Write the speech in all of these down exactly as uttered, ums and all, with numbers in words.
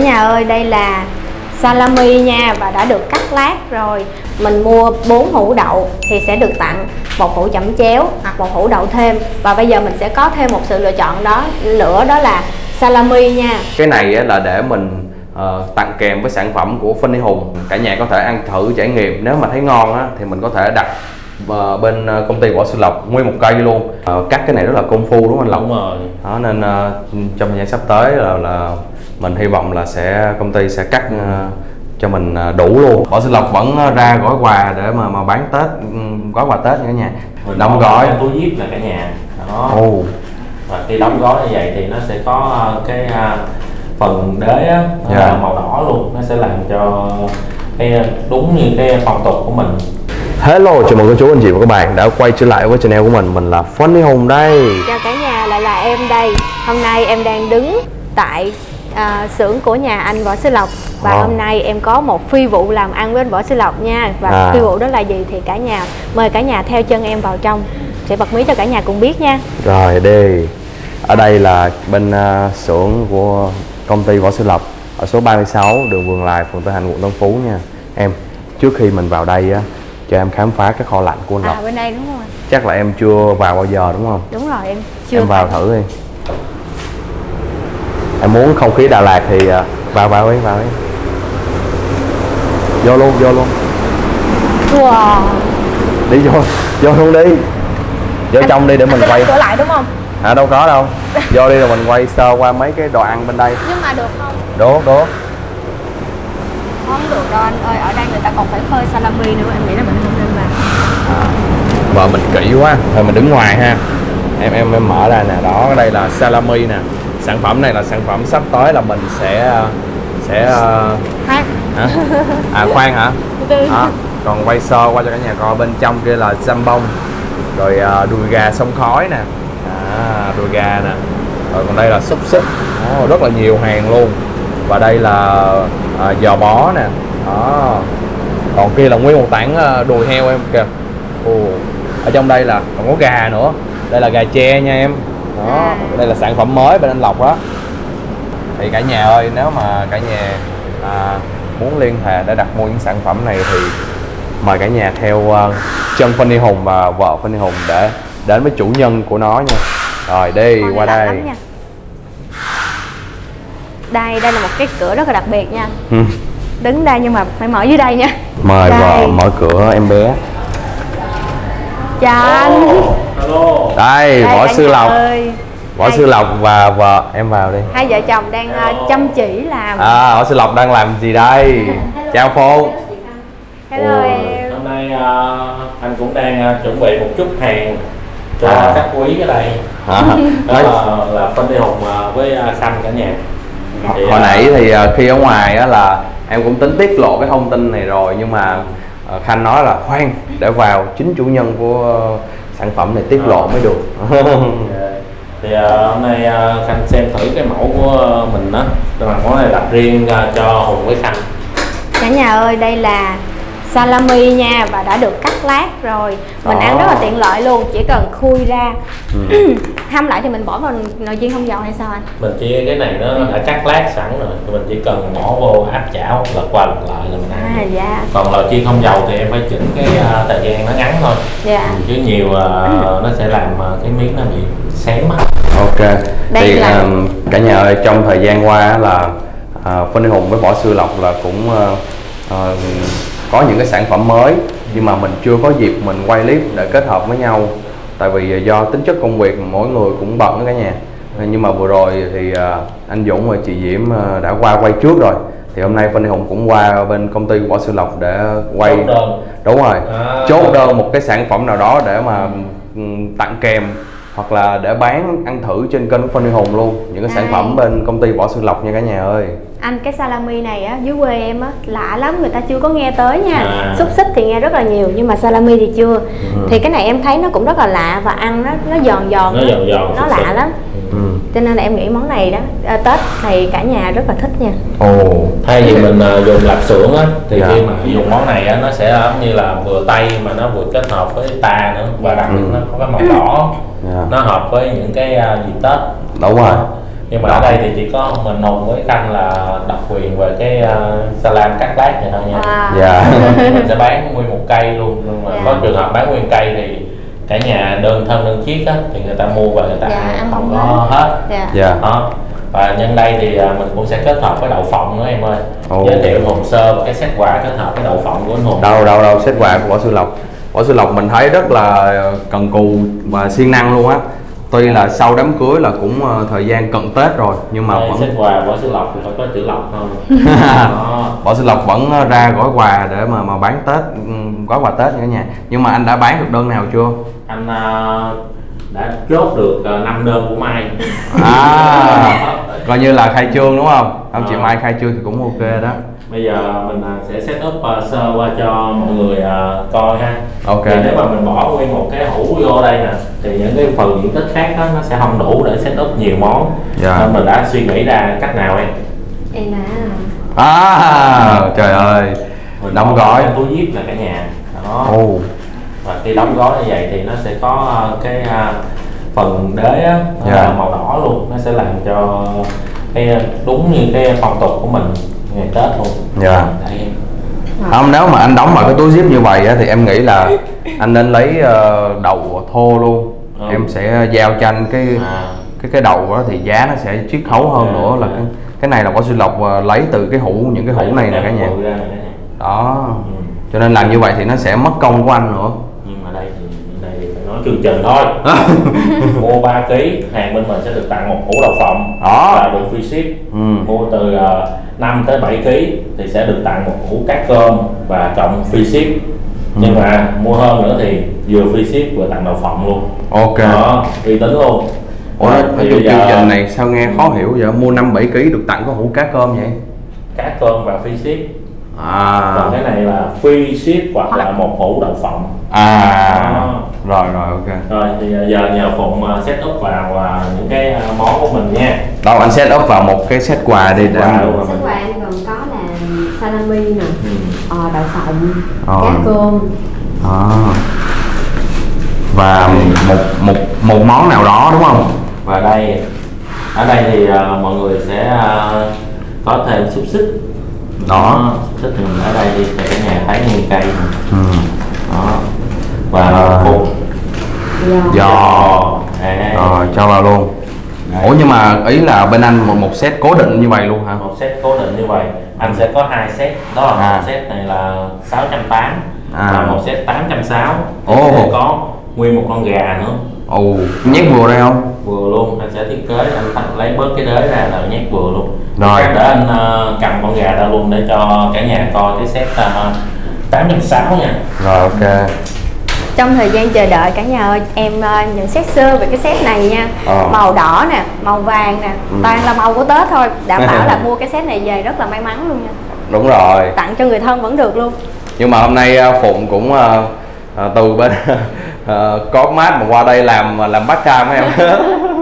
nhà ơi, đây là salami nha và đã được cắt lát rồi. Mình mua bốn hũ đậu thì sẽ được tặng một hũ chẩm chéo hoặc một hũ đậu thêm. Và bây giờ mình sẽ có thêm một sự lựa chọn đó nữa, đó là salami nha. Cái này là để mình uh, tặng kèm với sản phẩm của Phan Huy Hùng. Cả nhà có thể ăn thử trải nghiệm. Nếu mà thấy ngon á, thì mình có thể đặt uh, bên công ty Võ Sư Lộc nguyên một cây luôn. Uh, cắt cái này rất là công phu đúng không anh Lộc? Đúng rồi. Đó, nên uh, trong thời gian sắp tới là, là mình hy vọng là sẽ công ty sẽ cắt uh, cho mình đủ luôn. Võ Sư Lộc vẫn ra gói quà để mà mà bán Tết, gói quà Tết nha cả nhà. Mình đóng gói túi zip là cả nhà đó. Oh. Và khi đóng gói như vậy thì nó sẽ có cái phần đế á, yeah. màu đỏ luôn, nó sẽ làm cho cái đúng như cái phong tục của mình. Hello, chào mừng cô chú anh chị và các bạn đã quay trở lại với channel của mình. Mình là Phan Huy Hùng đây. Chào cả nhà, lại là em đây. Hôm nay em đang đứng tại À, xưởng của nhà anh Võ Sư Lộc. Và oh. hôm nay em có một phi vụ làm ăn với anh Võ Sư Lộc nha. Và à. phi vụ đó là gì thì cả nhà mời cả nhà theo chân em vào trong, sẽ bật mí cho cả nhà cùng biết nha. Rồi đi. Ở đây là bên uh, xưởng của công ty Võ Sư Lộc ở số ba mươi sáu đường Vườn Lài, phường Tân Hạnh, quận Tân Phú nha. Em, trước khi mình vào đây á, cho em khám phá cái kho lạnh của anh Lộc. À, bên đây đúng rồi. Chắc là em chưa vào bao giờ đúng không? Đúng rồi, em chưa. Em vào thử đi. Em muốn không khí Đà Lạt thì vào vào đi, vào đi. Vô luôn, vô luôn. Wow. Đi vô, vô luôn đi. Vô anh, trong đi để mình quay. Cửa lại đúng không? À đâu có đâu. Vô đi rồi mình quay sơ qua mấy cái đồ ăn bên đây. Nhưng mà được không? Được, được. Không được đâu anh ơi, ở đây người ta còn phải phơi salami nữa, em nghĩ là mình không nên làm. À, vợ mình kỹ quá, thôi mình đứng ngoài ha. Em em em mở ra nè, đó, đây là salami nè. Sản phẩm này là sản phẩm sắp tới là mình sẽ sẽ khoan hả? À khoan hả? À, còn quay sơ qua cho cả nhà coi bên trong kia là jambon, rồi uh, đùi gà xông khói nè, à, đùi gà nè, rồi còn đây là xúc xích, oh, rất là nhiều hàng luôn. Và đây là uh, giò bó nè, đó. Còn kia là nguyên một tảng uh, đùi heo em kìa. Oh. Ở trong đây là còn có gà nữa, đây là gà tre nha em. Đó, à. Đây là sản phẩm mới bên anh Lộc đó. Thì cả nhà ơi, nếu mà cả nhà à, muốn liên hệ để đặt mua những sản phẩm này thì mời cả nhà theo uh, chân Phan Huy Hùng và vợ Phan Huy Hùng để đến với chủ nhân của nó nha. Rồi đi Con qua đây. Đây, đây là một cái cửa rất là đặc biệt nha. Ừ. Đứng đây nhưng mà phải mở dưới đây nha. Mời đây. Vợ mở cửa em bé. Chào anh. Hello. Đây, đây Võ Sư Lộc ơi. Võ Sư Lộc và vợ em vào đi. Hai vợ chồng đang uh, chăm chỉ làm. À, Võ Sư Lộc đang làm gì đây? Chào Phôn. Hello Ủa, em. Hôm nay uh, anh cũng đang uh, chuẩn bị một chút hàng cho à. các quý ở đây. À. Đó là, là Phan Huy Hùng uh, với uh, Khanh cả nhà. Thì, hồi uh, nãy thì uh, khi ở ngoài á là em cũng tính tiết lộ cái thông tin này rồi, nhưng mà uh, Khanh nói là khoan, để vào chính chủ nhân của uh, sản phẩm này tiết lộ mới được. Thì uh, hôm nay uh, Khanh xem thử cái mẫu của uh, mình đó, là món này đặt riêng uh, cho Hùng với Khanh. Cả nhà ơi, đây là salami nha và đã được cắt lát rồi. Mình đó. Ăn rất là tiện lợi luôn, chỉ cần khui ra. Ừ. Hâm lại thì mình bỏ vào nồi chiên không dầu hay sao anh? Mình chỉ cái này nó đã cắt lát sẵn rồi, mình chỉ cần bỏ vô áp chảo lật qua lật lại là mình ăn. À, dạ. Còn nồi chiên không dầu thì em phải chỉnh cái uh, thời gian nó ngắn thôi. Dạ. Chứ nhiều uh, ừ. nó sẽ làm uh, cái miếng nó bị xém á. Ok. Đây thì là... um, cả nhà ơi, trong thời gian qua là uh, Phan Huy Hùng với Võ Sư Lộc là cũng uh, uh, có những cái sản phẩm mới, nhưng mà mình chưa có dịp mình quay clip để kết hợp với nhau, tại vì do tính chất công việc mỗi người cũng bận đó cả nhà. Nhưng mà vừa rồi thì uh, anh Dũng và chị Diễm uh, đã qua quay trước rồi, thì hôm nay Phan Huy Hùng cũng qua bên công ty Võ Sư Lộc để quay. Chốt đơn. Đúng rồi, à. Chốt đơn một cái sản phẩm nào đó để mà um, tặng kèm hoặc là để bán ăn thử trên kênh Phan Huy Hùng luôn, những cái sản phẩm bên công ty Võ Sư Lộc nha cả nhà ơi. Anh, cái salami này á, dưới quê em á, lạ lắm, người ta chưa có nghe tới nha. À. Xúc xích thì nghe rất là nhiều, nhưng mà salami thì chưa. Ừ. Thì cái này em thấy nó cũng rất là lạ và ăn nó nó giòn giòn, nó, nó, giòn giòn, nó lạ xích. lắm. Ừ. Cho nên là em nghĩ món này đó à, Tết thì cả nhà rất là thích nha. Ồ. Thay vì mình uh, dùng lạp xưởng á, thì dạ. khi mà dùng món này á, nó sẽ như là vừa tây mà nó vừa kết hợp với ta nữa, và đặc biệt ừ. nó có cái màu đỏ. Yeah. Nó hợp với những cái uh, dịp Tết. Đúng rồi. Nhưng mà đó. Ở đây thì chỉ có mình Hùng với Khanh là độc quyền về cái uh, salam cắt lát này thôi nha. Dạ. Mình sẽ bán nguyên một cây luôn, nhưng mà yeah. có trường hợp bán nguyên cây thì cả nhà đơn thân đơn chiếc á thì người ta mua và người ta dạ, ăn không có hết. Dạ. Dạ. Đó. Và nhân đây thì mình cũng sẽ kết hợp với đậu phộng nữa em ơi. Oh. Giới thiệu Hùng sơ và cái set quà kết hợp với đậu phộng của anh Hùng. Đâu đâu đâu set quà của Võ Sư Lộc. Võ Sư Lộc mình thấy rất là cần cù và siêng năng luôn á. Tuy là sau đám cưới là cũng uh, thời gian cận Tết rồi nhưng mà đây, vẫn set quà Võ Sư Lộc thì phải có chữ Lộc không? Võ Sư Lộc vẫn ra gói quà để mà mà bán Tết, gói quà Tết cả nhà. Nhưng mà anh đã bán được đơn nào chưa? Anh uh, đã chốt được uh, năm đơn của Mai. À, coi như là khai trương đúng không? Ông chị Mai khai trương thì cũng ok đó. Bây giờ mình sẽ set up uh, sơ qua cho mọi người uh, coi ha. Ok. Thì nếu mà mình bỏ nguyên một cái hũ vô đây nè thì những cái phần diện tích khác đó, nó sẽ không đủ để set up nhiều món. Dạ. Nên mình đã suy nghĩ ra cách nào em? Em đã. À, trời ơi. Mình đóng gói túi zip là cả nhà. Đó. Oh. Và khi đóng gói như vậy thì nó sẽ có uh, cái uh, phần đế á, dạ. màu đỏ luôn, nó sẽ làm cho cái đúng như cái phong tục của mình ngày Tết luôn. Dạ. Đấy. Không, nếu mà anh đóng vào cái túi zip như vậy á, thì em nghĩ là anh nên lấy uh, đậu thô luôn. Ừ. Em sẽ giao cho anh cái à. cái cái đậu đó thì giá nó sẽ chiết khấu hơn à, nữa là à. cái cái này là Võ Sư Lộc uh, lấy từ cái hũ, những cái hũ này nè cả nhà. Đó. Ừ. Cho nên làm như vậy thì nó sẽ mất công của anh nữa. Nhưng mà đây thì đây thì phải nói chương trình thôi. Mua ba ký hàng bên mình sẽ được tặng một hũ đậu phộng và được free ship. Ừ. Mua từ uh, năm tới bảy ký thì sẽ được tặng một hũ cá cơm và cộng free ship. Ừ. Nhưng mà mua hơn nữa thì vừa free ship vừa tặng đậu phộng luôn. Ok. Đó, uy tín luôn. Ủa, nói chung chương giờ... trình này sao nghe khó hiểu vậy? Mua năm bảy ký được tặng có hũ cá cơm vậy? Cá cơm và free ship. À. Còn cái này là free ship hoặc là một hũ đậu phộng. À. Đó. Rồi rồi ok. Rồi thì giờ nhờ Phụng set up vào những cái món của mình nha. Đâu anh set up vào một cái set quà đi để anh. Set quà em còn có là salami nè, ừ. ờ, đậu phộng, ờ. cá cơm. À. Và một một một món nào đó đúng không? Và đây ở đây thì uh, mọi người sẽ uh, có thêm xúc xích. Đó, xúc xích thì mình ở đây đi để cả nhà thấy nguyên cây. Ừ. Đó. Và cục giò rồi cho vào luôn. Đấy. Ủa nhưng mà ý là bên anh một, một set cố định như vậy luôn hả? Một set cố định như vậy. Anh sẽ có hai set. Đó là à. một set này là sáu trăm tám mươi à. Và một set tám trăm sáu mươi. Ồ. Sẽ có nguyên một con gà nữa. Ồ, nhét vừa đây không? Vừa luôn, anh sẽ thiết kế, anh thành lấy bớt cái đế ra là nhét vừa luôn. Rồi. Để anh uh, cầm con gà ra luôn để cho cả nhà coi cái set uh, tám trăm sáu mươi nha. Rồi ok. Trong thời gian chờ đợi cả nhà ơi, em uh, nhận xét sơ về cái set này nha. Ờ. Màu đỏ nè, màu vàng nè, ừ. toàn là màu của Tết thôi. Đảm bảo là mua cái set này về rất là may mắn luôn nha. Đúng rồi. Tặng cho người thân vẫn được luôn. Nhưng mà hôm nay uh, Phụng cũng uh, uh, từ bên uh, có mát mà qua đây làm làm part time với em.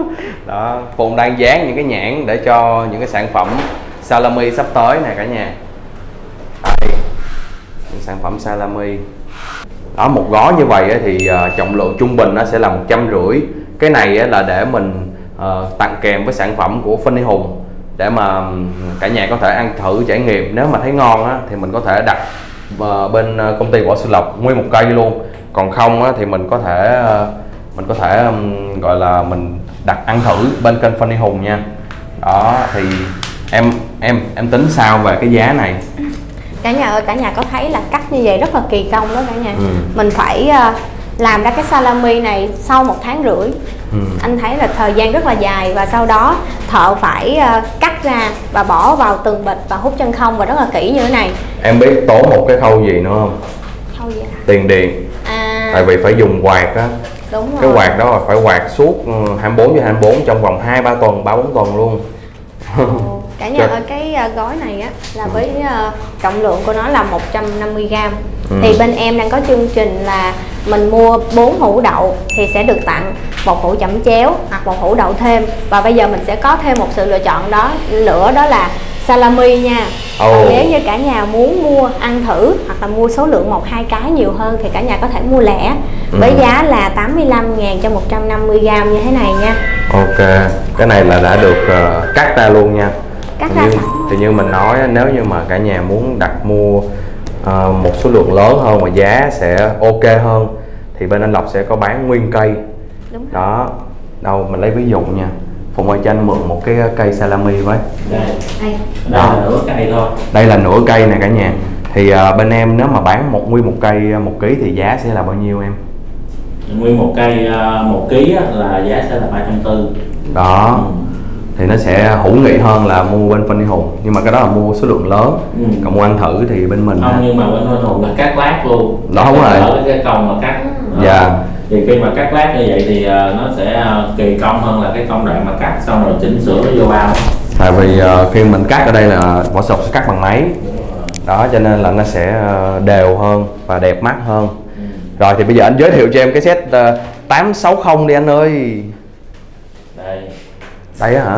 Đó, Phụng đang dán những cái nhãn để cho những cái sản phẩm salami sắp tới nè cả nhà. Đây, những sản phẩm salami. Đó, một gói như vậy thì uh, trọng lượng trung bình nó sẽ là một trăm rưỡi. Cái này là để mình uh, tặng kèm với sản phẩm của Phan Huy Hùng để mà cả nhà có thể ăn thử trải nghiệm. Nếu mà thấy ngon á, thì mình có thể đặt uh, bên công ty Võ Sư Lộc nguyên một cây luôn. Còn không á, thì mình có thể uh, mình có thể um, gọi là mình đặt ăn thử bên kênh Phan Huy Hùng nha. Đó thì em em em tính sao về cái giá này? Cả nhà ơi, cả nhà có thấy là cắt như vậy rất là kỳ công đó cả nhà. Ừ. Mình phải uh, làm ra cái salami này sau một tháng rưỡi. Ừ. Anh thấy là thời gian rất là dài và sau đó thợ phải uh, cắt ra và bỏ vào từng bịch và hút chân không và rất là kỹ như thế này. Em biết tốn một cái khâu gì nữa không? Khâu gì hả? Tiền điện. À. Tại vì phải dùng quạt á. Đúng rồi. Cái quạt đó là phải quạt suốt hai mươi bốn trên hai mươi bốn trong vòng hai ba tuần, ba bốn tuần luôn. Ồ, cả nhà ơi, cái uh, gói này á là với uh, trọng lượng của nó là một trăm năm mươi gam. Ừ. Thì bên em đang có chương trình là mình mua bốn hũ đậu thì sẽ được tặng một hũ chẩm chéo hoặc một hũ đậu thêm. Và bây giờ mình sẽ có thêm một sự lựa chọn đó nữa, đó là salami nha. Oh. Còn nếu như cả nhà muốn mua ăn thử hoặc là mua số lượng một hai cái nhiều hơn thì cả nhà có thể mua lẻ ừ. với giá là tám mươi lăm ngàn cho một trăm năm mươi gram như thế này nha. Ok, cái này là đã được uh, cắt ra luôn nha. Cắt thì ra như, sẵn. thì như mình nói nếu như mà cả nhà muốn đặt mua uh, một số lượng lớn hơn mà giá sẽ ok hơn thì bên anh Lộc sẽ có bán nguyên cây. Đúng đó. Đâu mình lấy ví dụ nha. Phụng ơi cho anh mượn một cái cây salami với. Đây, đây, đây là nửa cây thôi. Đây là nửa cây nè cả nhà. Thì uh, bên em nếu mà bán một nguyên một cây một ký thì giá sẽ là bao nhiêu em? Nguyên một cây uh, một ký là giá sẽ là ba trăm tư mươi. Đó. Ừ. Thì nó sẽ hữu nghị hơn là mua bên Phân Đi Hùng, nhưng mà cái đó là mua số lượng lớn. Ừ. Còn mua ăn thử thì bên mình không, nhưng mà bên Phân Đi Hùng là cắt lát luôn. Đó không rồi. Ở cái công mà cắt. Dạ. Yeah. Thì khi mà cắt lát như vậy thì uh, nó sẽ uh, kỳ công hơn là cái công đoạn mà cắt xong rồi chỉnh sửa nó vô bao. Tại vì uh, khi mình cắt ở đây là vỏ sọc sẽ cắt bằng máy. Đó cho nên là nó sẽ uh, đều hơn và đẹp mắt hơn. Ừ. Rồi thì bây giờ anh giới thiệu cho em cái set uh, tám sáu không đi anh ơi. Đây. Đây á hả?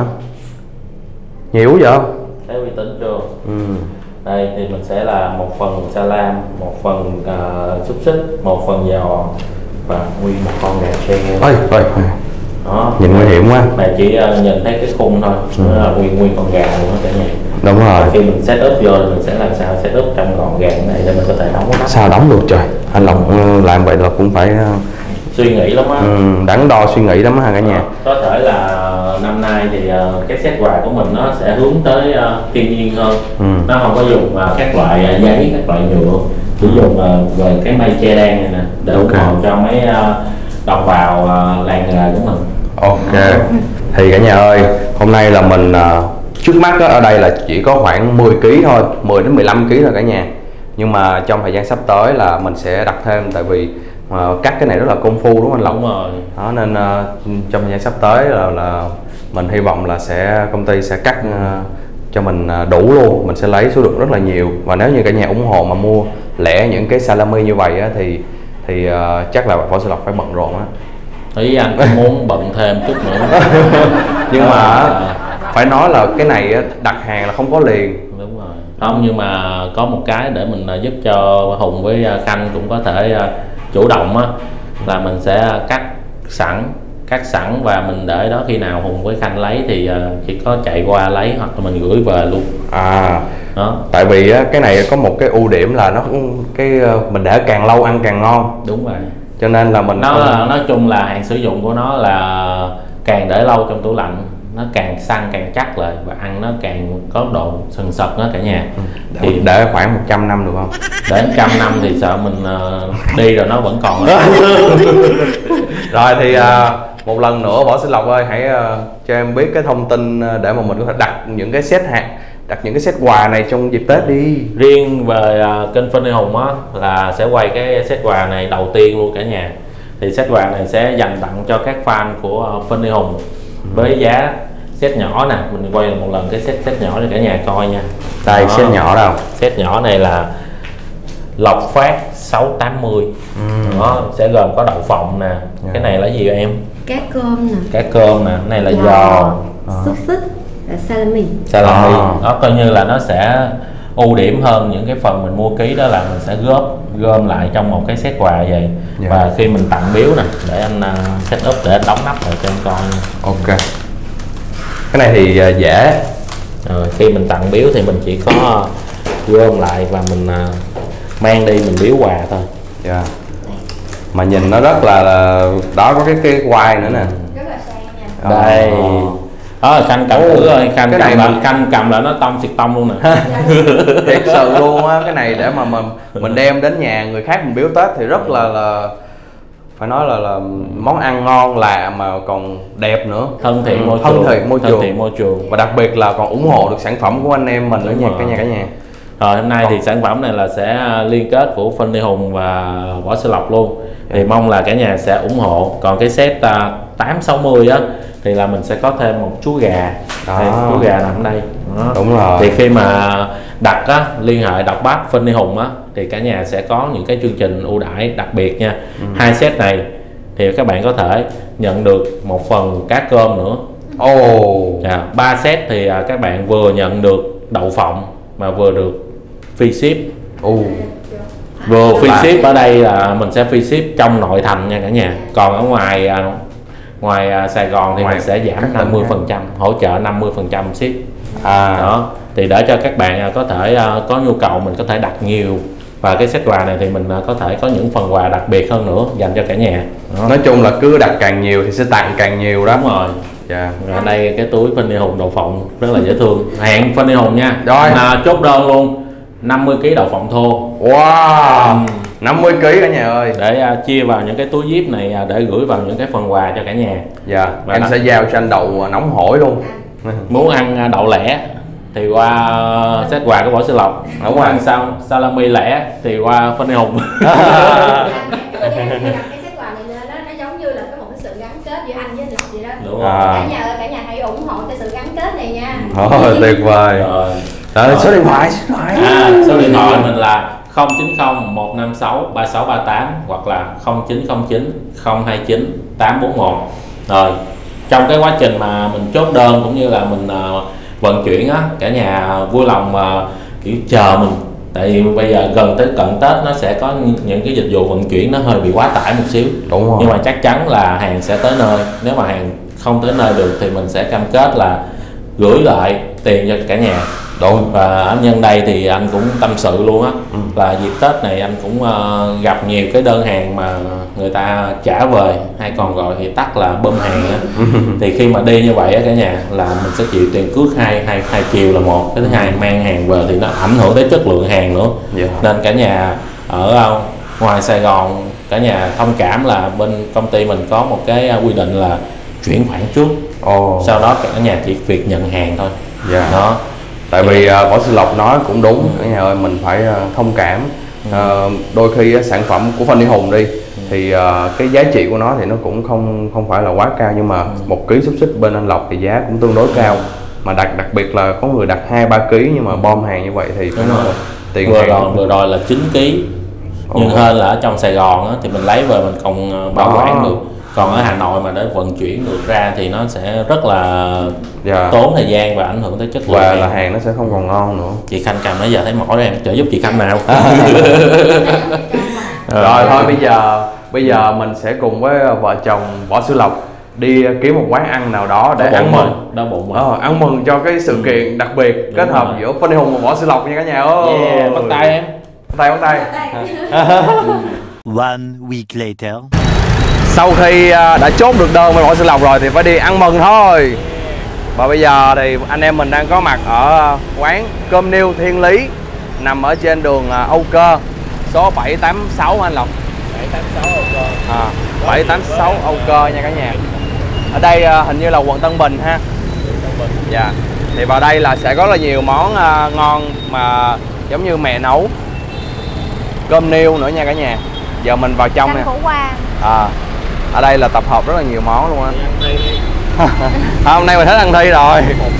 Nhiều vậy? Thấy uy tín chưa? Ừ. Đây thì mình sẽ là một phần salam, một phần uh, xúc xích, một phần giò và nguyên một con gà tre. Ôi, ôi, đó. Nhìn nguy hiểm quá. Mà chỉ uh, nhìn thấy cái khung thôi, ừ. Nó là nguyên nguyên con gà luôn đó cả nhà. Đúng rồi. Và khi mình set up vô thì mình sẽ làm sao set up trong gọn gàng này để mình có thể đóng nó. Sao đóng được trời? Anh Lộc làm vậy là cũng phải uh... suy nghĩ lắm á. Ừ, đắn đo suy nghĩ lắm á cả nhà. Có thể là năm nay thì uh, cái set quà của mình nó sẽ hướng tới uh, thiên nhiên hơn. Ừ. Nó không có dùng uh, các loại uh, giấy, các loại nhựa, chỉ dùng uh, về cái mây che đan này nè để ủng hộ cho mấy uh, đồng bào uh, làng nghề của mình. Ok. Thì cả nhà ơi, hôm nay là mình uh, trước mắt đó, ở đây là chỉ có khoảng mười ký thôi, mười đến mười lăm ký thôi cả nhà. Nhưng mà trong thời gian sắp tới là mình sẽ đặt thêm, tại vì uh, cắt cái này rất là công phu đúng không anh Lộc? Đúng rồi. Đó nên uh, trong thời gian sắp tới là, là mình hy vọng là sẽ công ty sẽ cắt uh, cho mình uh, đủ luôn, mình sẽ lấy số lượng rất là nhiều. Và nếu như cả nhà ủng hộ mà mua lẻ những cái salami như vậy á, thì thì uh, chắc là Võ Sư Lộc phải bận rộn á. Ý anh cũng muốn bận thêm chút nữa. Nhưng mà phải nói là cái này đặt hàng là không có liền. Đúng rồi. Không, nhưng mà có một cái để mình giúp cho Hùng với Khanh cũng có thể chủ động á, là mình sẽ cắt sẵn cắt sẵn và mình để đó, khi nào Hùng với Khanh lấy thì chỉ có chạy qua lấy hoặc là mình gửi về luôn. À đó. Tại vì cái này có một cái ưu điểm là nó cái mình để càng lâu ăn càng ngon. Đúng rồi. Cho nên là mình nó không... là, nói chung là hạn sử dụng của nó là càng để lâu trong tủ lạnh nó càng săn càng chắc lại và ăn nó càng có độ sần sật đó cả nhà. Để, thì để khoảng một trăm năm được không? Để một trăm năm thì sợ mình uh, đi rồi nó vẫn còn. Rồi thì uh, một lần nữa Võ Sư Lộc ơi, hãy uh, cho em biết cái thông tin để mà mình có thể đặt những cái set hàng, đặt những cái set quà này trong dịp Tết đi. Riêng về uh, kênh Phân Đi Hùng á là sẽ quay cái set quà này đầu tiên luôn cả nhà. Thì set quà này sẽ dành tặng cho các fan của uh, Phân Đi Hùng với giá set nhỏ nè, mình quay một lần cái set set nhỏ để cả nhà coi nha. Đây đó, set nhỏ đâu? Set nhỏ này là lộc phát sáu tám mươi. Ừ. Đó, sẽ gồm có đậu phộng nè. Yeah. Cái này là gì vậy em? Cá cơm nè. Cá cơm nè, cái này là giò, xúc xích, là salami. Salami. À. Đó coi như là nó sẽ ưu điểm hơn những cái phần mình mua ký, đó là mình sẽ góp gom lại trong một cái set quà vậy. Yeah. Và khi mình tặng biếu nè, để anh uh, set up để anh đóng nắp lại cho em coi nha. Ok. Cái này thì uh, dễ. Rồi khi mình tặng biếu thì mình chỉ có gom lại và mình uh, mang đi mình biếu quà thôi. Yeah. Mà nhìn nó rất là, là đó, có cái cái quai nữa nè. Rất là sang nha. Đây. Đó là Khanh cầm thử rồi, Khanh cầm là mình... Khanh cầm là nó tông xịt tông luôn nè. Thiệt sự luôn á, cái này để mà mình mình đem đến nhà người khác mình biếu Tết thì rất là là phải nói là là món ăn ngon lạ mà còn đẹp nữa, thân thiện môi thân trường, thiện môi thân trường, thiện môi trường và đặc biệt là còn ủng hộ được sản phẩm của anh em mình ở nhà cả nhà cả nhà. Rồi hôm nay thì sản phẩm này là sẽ liên kết của Phân Đi Hùng và Võ Sư Lộc luôn. Thì mong là cả nhà sẽ ủng hộ. Còn cái set tám sáu mươi á thì là mình sẽ có thêm một chú gà. Đây, chú gà nằm ở đây. Đó. Đúng rồi. Thì khi mà đặt á, liên hệ đọc bát Phân Đi Hùng á thì cả nhà sẽ có những cái chương trình ưu đãi đặc biệt nha. Ừ. Hai set này thì các bạn có thể nhận được một phần cá cơm nữa. Ồ. Ba set thì các bạn vừa nhận được đậu phộng mà vừa được free ship. uh. Vừa free ship ở đây là mình sẽ free ship trong nội thành nha cả nhà, còn ở ngoài ngoài Sài Gòn thì ngoài mình sẽ giảm năm mươi phần trăm, hỗ trợ năm mươi phần trăm ship. À. Đó thì để cho các bạn có thể có nhu cầu mình có thể đặt nhiều, và cái set quà này thì mình có thể có những phần quà đặc biệt hơn nữa dành cho cả nhà. Đó. Nói chung là cứ đặt càng nhiều thì sẽ tặng càng nhiều đó. Đúng rồi. Dạ. Ở đây cái túi Fanny Hùng đậu phộng rất là dễ thương. Hẹn Fanny Hùng nha. Rồi. À, chốt đơn luôn năm mươi ki lô gam đậu phộng thô. Wow. Ừ. năm mươi ki lô gam cả nhà ơi. Để uh, chia vào những cái túi zip này uh, để gửi vào những cái phần quà cho cả nhà. Dạ. Và em đó, sẽ giao cho anh đậu nóng hổi luôn. Muốn ăn đậu lẻ thì qua uh, set quà của Võ Sư Lộc. Muốn ăn sao salami lẻ thì qua Fanny Hùng. Đúng rồi. À. Cả nhà ơi, cả nhà hãy ủng hộ cho sự gắn kết này nha. Ôi, tuyệt vời. Rồi. Rồi, số điện thoại, số điện thoại. À, số điện thoại mình là không chín không một năm sáu ba sáu ba tám hoặc là không chín không chín không hai chín tám bốn một. Rồi, trong cái quá trình mà mình chốt đơn cũng như là mình uh, vận chuyển á, cả nhà vui lòng uh, kiểu chờ mình. Tại vì bây giờ gần tới cận Tết nó sẽ có những cái dịch vụ vận chuyển nó hơi bị quá tải một xíu. Đúng rồi. Nhưng mà chắc chắn là hàng sẽ tới nơi. Nếu mà hàng không tới nơi được thì mình sẽ cam kết là gửi lại tiền cho cả nhà. Đúng. Và ở nhân đây thì anh cũng tâm sự luôn á, ừ. là dịp Tết này anh cũng uh, gặp nhiều cái đơn hàng mà người ta trả về, hay còn gọi thì tắt là bơm hàng á. Thì khi mà đi như vậy á cả nhà là mình sẽ chịu tiền cước hai hai hai chiều là một, cái thứ hai mang hàng về thì nó ảnh hưởng tới chất lượng hàng nữa. Yeah. Nên cả nhà ở uh, ngoài Sài Gòn cả nhà thông cảm là bên công ty mình có một cái uh, quy định là chuyển khoản trước, oh. sau đó cả nhà chỉ việc nhận hàng thôi. Yeah. Đó. Tại vì uh, Võ Sư Lộc nói cũng đúng, ừ. cả nhà ơi, mình phải uh, thông cảm. Uh, đôi khi uh, sản phẩm của Fanny Hùng đi, ừ. thì uh, cái giá trị của nó thì nó cũng không không phải là quá cao, nhưng mà ừ. một ký xúc xích bên anh Lộc thì giá cũng tương đối cao. Mà đặc đặc biệt là có người đặt hai ba ký nhưng mà bom hàng như vậy thì đúng rồi. Tiền vừa hàng rồi vừa rồi là chín ký, nhưng oh. hơn là ở trong Sài Gòn á, thì mình lấy về mình còn bảo oh. quản được. Còn ở Hà Nội mà để vận chuyển được ra thì nó sẽ rất là yeah. tốn thời gian và ảnh hưởng tới chất lượng, và là hàng nó sẽ không còn ngon nữa. Chị Khanh cầm nãy giờ thấy mỏi em, trợ giúp chị Khanh nào. Rồi thôi bây giờ bây giờ mình sẽ cùng với vợ chồng Võ Sư Lộc đi kiếm một quán ăn nào đó để ăn mừng, đau bụng ờ, ăn mừng cho cái sự ừ. kiện đặc biệt. Đúng kết hợp rồi. Giữa Fanny Hùng và Võ Sư Lộc nha cả nhà ơi. Yeah, bắt tay em. Bắt tay bắt tay. One week later. Sau khi đã chốt được đơn với Võ Sư Lộc rồi thì phải đi ăn mừng thôi. Và bây giờ thì anh em mình đang có mặt ở quán Cơm Niêu Thiên Lý, nằm ở trên đường Âu Cơ, số bảy tám sáu anh Lộc. bảy tám sáu Âu Cơ. À, bảy tám sáu Âu Cơ nha cả nhà. Ở đây hình như là quận Tân Bình ha. Tân Bình. Dạ. Thì vào đây là sẽ có là nhiều món ngon mà giống như mẹ nấu. Cơm niêu nữa nha cả nhà. Giờ mình vào trong nè. À, ở đây là tập hợp rất là nhiều món luôn anh. À, hôm nay mình thích ăn thi rồi.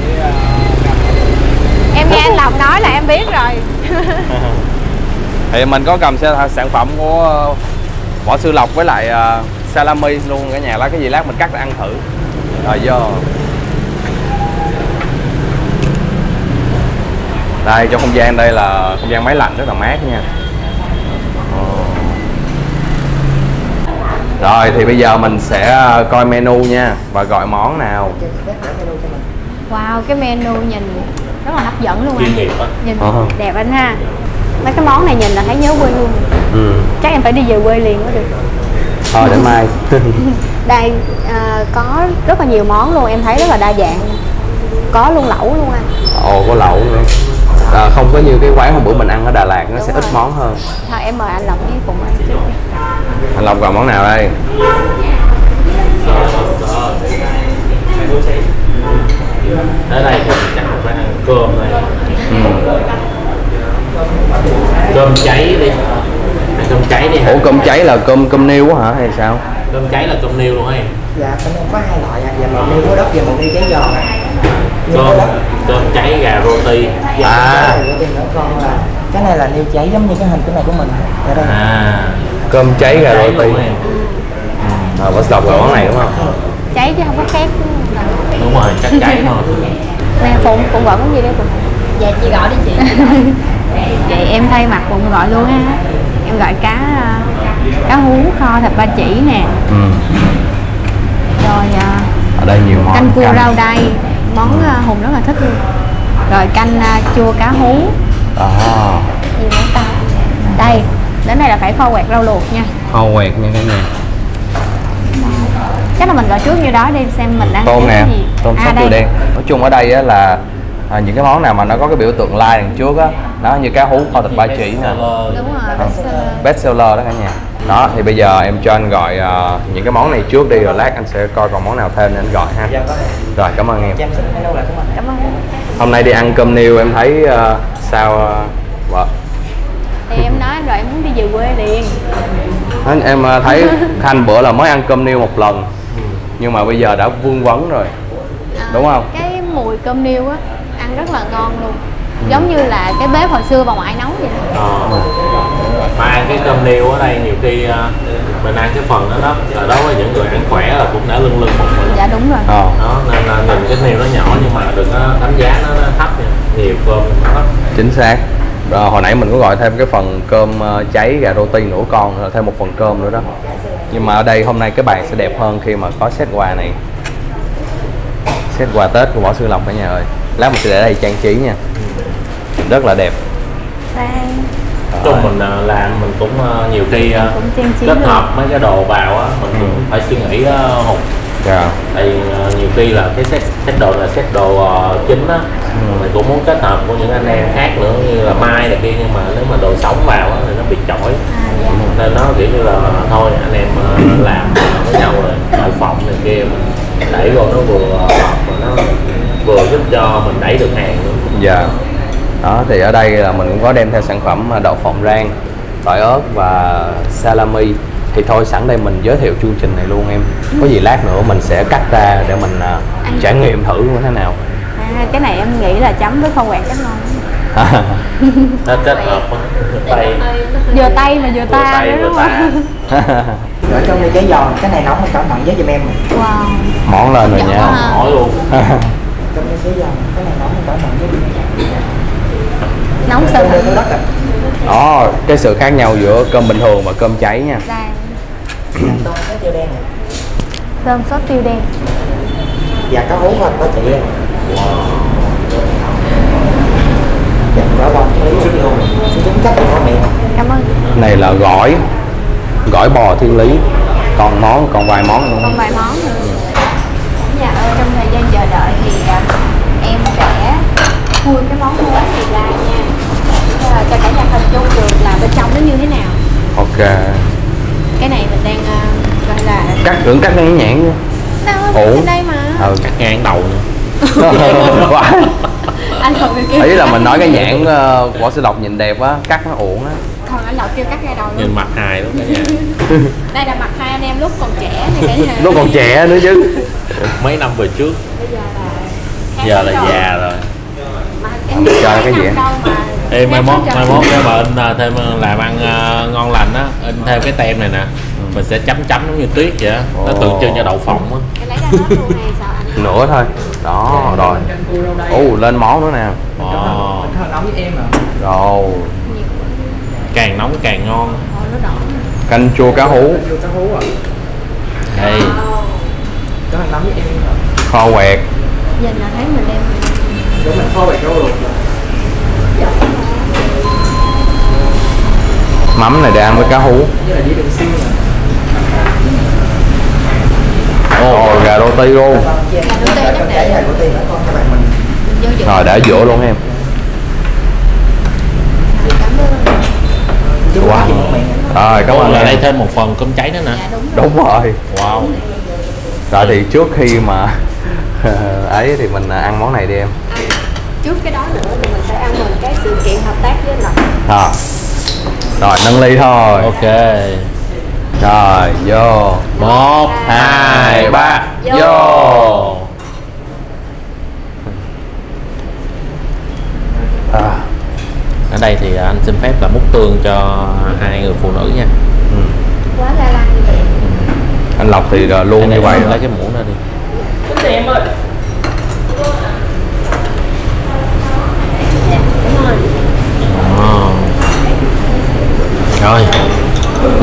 Em nghe anh Lộc nói là em biết rồi. Thì mình có cầm sản phẩm của Võ Sư Lộc với lại uh, salami luôn cả nhà. Lá cái gì lát mình cắt ra ăn thử. Rồi vô. Đây trong không gian đây là không gian máy lạnh rất là mát nha. Rồi thì bây giờ mình sẽ coi menu nha và gọi món nào. Wow, cái menu nhìn rất là hấp dẫn luôn anh. Nhìn uh-huh. đẹp anh ha. Mấy cái món này nhìn là thấy nhớ quê hương. Ừ. Chắc em phải đi về quê liền mới được. Thôi để mai. Đây à, có rất là nhiều món luôn, em thấy rất là đa dạng. Có luôn lẩu luôn anh. Ồ, có lẩu nữa. À, không có như cái quán hôm bữa mình ăn ở Đà Lạt, nó đúng sẽ rồi. Ít món hơn. Thôi em mời anh Lộc với cùng ăn trước. Anh Lộc gọi món nào đây? Ở đây thì chắc là phải ăn cơm này. Ừ. Cơm cháy đi. Ăn cơm cháy đi. Ủa cơm cháy là cơm cơm niêu hả hay sao? Cơm cháy là cơm niêu luôn hả em? Dạ, cơm có hai loại ạ. Dạ, một niêu muối đất và một niêu cháy giò. Cơm, cơm cháy gà roti. À. Còn là cái này là niêu cháy giống như cái hình cái này của mình. Ở đây. À. Cơm cháy gà roti. À, Võ Sư Lộc gọi món này đúng không? Cháy chứ không có khác. Đúng rồi, chắc cháy thôi. Nè Phụng, Phụng gọi món gì đây Phụng? Dạ chị gọi đi chị. Vậy em thay mặt bụng gọi luôn ha. Em gọi cá cá hú kho thịt ba chỉ nè. Ừ. Rồi ở đây nhiều món canh cua canh. Rau đay, món uh, Hùng rất là thích luôn. Rồi canh uh, chua cá hú. À. Gì nữa ta? Đây, đến đây là phải kho quẹt rau luộc nha. Kho quẹt nha cả nhà. Chắc là mình gọi trước như đó đi xem mình đang tôm nè, cái gì. Tôm sốt tiêu đen. Nói chung ở đây á là à, những cái món nào mà nó có cái biểu tượng like đằng trước á, nó như cá hú kho thịt ba chỉ nè. Đúng rồi, best seller. Best seller đó cả nhà. Đó thì bây giờ em cho anh gọi uh, những cái món này trước đi, rồi lát anh sẽ coi còn món nào thêm nên anh gọi ha. Rồi cảm ơn em. Cảm ơn. Hôm nay đi ăn cơm niêu em thấy uh, sao uh, vợ? Thì em nói rồi em muốn đi về quê liền. Anh em uh, thấy Khanh bữa là mới ăn cơm niêu một lần, nhưng mà bây giờ đã vương vấn rồi, à, đúng không? Cái mùi cơm niêu á ăn rất là ngon luôn, ừ. Giống như là cái bếp hồi xưa bà ngoại nấu vậy. Ờ. Mà ăn cái cơm niêu ở đây nhiều khi uh, mình ăn cái phần đó đó, ở đó với những người ăn khỏe là cũng đã lưng lưng một rồi. Dạ đúng rồi. Ờ. Đó nên là nhìn cái niêu nó nhỏ nhưng mà đừng có đánh giá nó, nó thấp nha, nhiều cơm nó thấp. Chính xác. Rồi, hồi nãy mình có gọi thêm cái phần cơm uh, cháy gà roti nửa con, rồi thêm một phần cơm nữa đó. Nhưng mà ở đây hôm nay cái bàn sẽ đẹp hơn khi mà có set quà này, set quà Tết của Võ Sư Lộc cả nhà ơi. Lát mình sẽ để đây trang trí nha, rất là đẹp. Chung mình làm mình cũng nhiều khi cũng kết hợp mấy cái đồ vào á, mình cũng ừ. phải suy nghĩ hụt. Yeah. Tại nhiều khi là cái set, set đồ là set đồ uh, chính á, ừ. mình cũng muốn kết hợp của những anh em khác nữa như là mai này kia, nhưng mà nếu mà đồ sống vào á thì nó bị chỏi, à, dạ. Nên nó kiểu như là thôi anh em uh, làm với nhau rồi đậu phộng này kia mình đẩy vô nó vừa ngọt mà nó vừa giúp cho mình đẩy được hàng nữa. Dạ. Yeah. Đó thì ở đây là mình cũng có đem theo sản phẩm đậu phộng rang, tỏi ớt và salami. Thì thôi sẵn đây mình giới thiệu chương trình này luôn em. Có gì lát nữa mình sẽ cắt ra để mình uh, trải nghiệm thử như thế nào. À, cái này em nghĩ là chấm với kho quẹt chắc ngon. Nó kết hợp tay. Vừa tay mà vừa ta tay, nữa đúng không? Rồi trong ly trái giò, cái này nóng hay cẩn thận với giùm em. Wow. Món lên rồi nha. Món luôn. Trong ly trái giò, cái này nóng hay cẩn thận với giùm em. Nóng sơ thử. Đó, cái sự khác nhau giữa cơm bình thường và cơm cháy nha. Đây. Tôm sốt tiêu đen. Tôm sốt tiêu đen. Và cá hú thôi, có chị em. Dạ, quá bông, lấy chút luôn. Chúng cắt cho miệng. Cảm ơn. Này là gỏi, gỏi bò thiên lý. Còn món, còn vài món nữa. Còn vài món nữa. Dạ, ở trong thời gian chờ đợi thì uh, em sẽ khui cái món hú này ra nha. Uh, cho cả nhà hình dung được là bên trong nó như thế nào. Ok. Cái này mình đang uh, gọi là cắt tưởng cắt ngang nhãn nha. Đâu, ở đây mà. Ừ, cắt ngang đầu nữa. Anh không kêu. Ý là mình nói cái nhãn uh, Võ Sư Lộc nhìn đẹp á, cắt nó uổng á. Còn anh Lộc kêu cắt ngay đầu luôn. Nhìn mặt hài lắm cả nhà. Đây là mặt hai anh em lúc còn trẻ này cả nhà. Lúc còn trẻ nữa chứ. Mấy năm về trước. Bây giờ là giờ là rồi. Già rồi. Mà em chơi cái gì? Ê, mai mốt mai mốt nếu mà in thêm làm ăn uh, ngon lành á, in thêm cái tem này nè, ừ. mình sẽ chấm chấm giống như tuyết vậy á, nó tượng trưng cho đậu phộng á. Cái lấy ra hết luôn hay sao anh? Nữa thôi. Đó rồi. Ồ, lên món nữa nè. Ồ. Nóng với em à. Rồi. Càng nóng càng ngon. Canh chua cá hú. Chua cá hú à. Đây. Có nóng với em à. Kho quẹt. Nhìn là thấy mình đem. Đúng là kho quẹt rau luộc. Mắm này để ăn với cá hú. Ồ, gà roti luôn. Rồi để ở giữa luôn em. Wow. Rồi cảm ơn. Ở đây thêm một phần cơm cháy nữa nè. Đúng rồi. Wow. Rồi thì trước khi mà ấy thì mình ăn món này đi em. Trước cái đó nữa thì mình sẽ ăn một cái sự kiện hợp tác với Lộc. À. Rồi nâng ly thôi. Ok. Rồi vô. Một, hai, ba. Vô. À. Ở đây thì anh xin phép là múc tương cho hai người phụ nữ nha. Ừ. Quá ga lăng như vậy. Anh Lộc thì luôn đây như vậy. Lấy cái muỗng ra đi. Dạ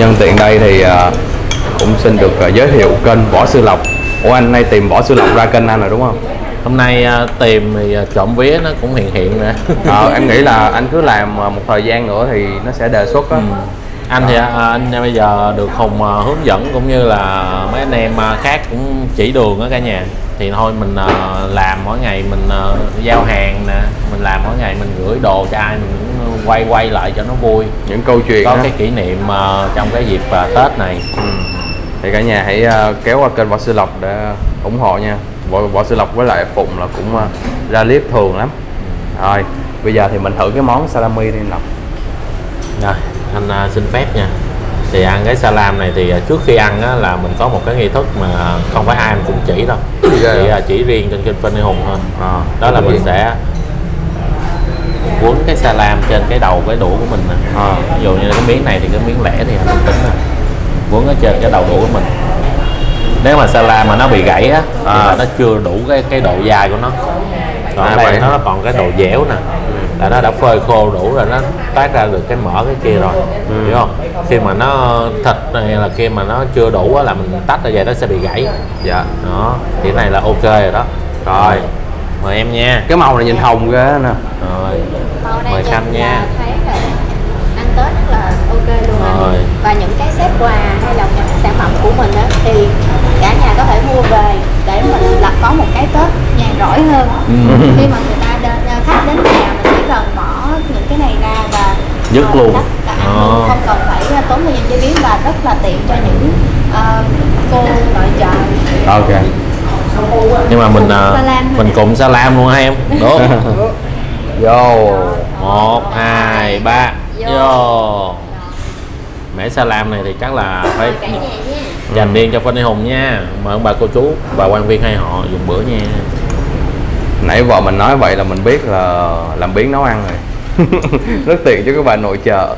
Nhân tiện đây thì uh, cũng xin được uh, giới thiệu kênh Võ Sư Lộc. Ủa anh nay tìm Võ Sư Lộc ra kênh anh rồi đúng không? Hôm nay uh, tìm thì uh, trộm vía nó cũng hiện hiện nữa. Ờ, em nghĩ là anh cứ làm uh, một thời gian nữa thì nó sẽ đề xuất đó. Ừ. Anh thì uh, anh bây giờ được Hùng uh, hướng dẫn cũng như là mấy anh em uh, khác cũng chỉ đường ở cả nhà. Thì thôi mình uh, làm mỗi ngày mình uh, giao hàng nè, mình làm mỗi ngày mình gửi đồ cho ai mình cũng quay quay lại cho nó vui. Những câu chuyện có đó. Cái kỷ niệm uh, trong cái dịp uh, Tết này. Ừ. Thì cả nhà hãy uh, kéo qua kênh Võ Sư Lộc để ủng hộ nha. Võ, Võ Sư Lộc với lại Phụng là cũng uh, ra clip thường lắm. Rồi bây giờ thì mình thử cái món salami đi Lộc. Rồi anh uh, xin phép nha. Thì ăn cái salam này thì trước khi ăn á, là mình có một cái nghi thức mà không phải ai anh cũng chỉ đâu, yeah. Chỉ uh, chỉ riêng trên kênh Phan Huy Hùng thôi. À, đó là mình gì? Sẽ quấn cái salam trên cái đầu cái đũa của mình nè. À. Ví dụ như cái miếng này thì cái miếng lẻ thì anh tính nè, quấn ở trên cái đầu đũa của mình. Nếu mà salam mà nó bị gãy á, à. Thì nó chưa đủ cái cái độ dai của nó. Còn à, đây nó còn cái độ dẻo nè, là nó đã phơi khô đủ rồi, nó toát ra được cái mỡ cái kia rồi, ừ. Hiểu không? Khi mà nó thịt này là khi mà nó chưa đủ á, là mình tách ra vậy nó sẽ bị gãy. Dạ. Đó, thì cái này là ok rồi đó. Rồi, mời em nha. Cái màu này nhìn hồng ghê nè. Rồi, mời Khanh nha. Thấy là ăn Tết rất là ok luôn anh. Và những cái set quà hay là những sản phẩm của mình á thì cả nhà có thể mua về để mình là có một cái Tết nhàn rỗi hơn. Ừ. Khi mà người ta đến, khách đến nhà mình chỉ cần bỏ những cái này ra và dứt uh, luôn, là ăn luôn, không cần phải tốn thời gian chế biến và rất là tiện cho những uh, cô nội trợ. Ok. Nhưng mà mình uh, mình cùng salam luôn hai em. Đúng. Vô. Một, hai, ba. Vô. Mẻ salam này thì chắc là phải dành riêng cho Phan Huy Hùng nha. Mời ông bà cô chú và quan viên hai họ dùng bữa nha. Nãy vợ mình nói vậy là mình biết là làm biến nấu ăn rồi. Rất tiện cho các bà nội trợ.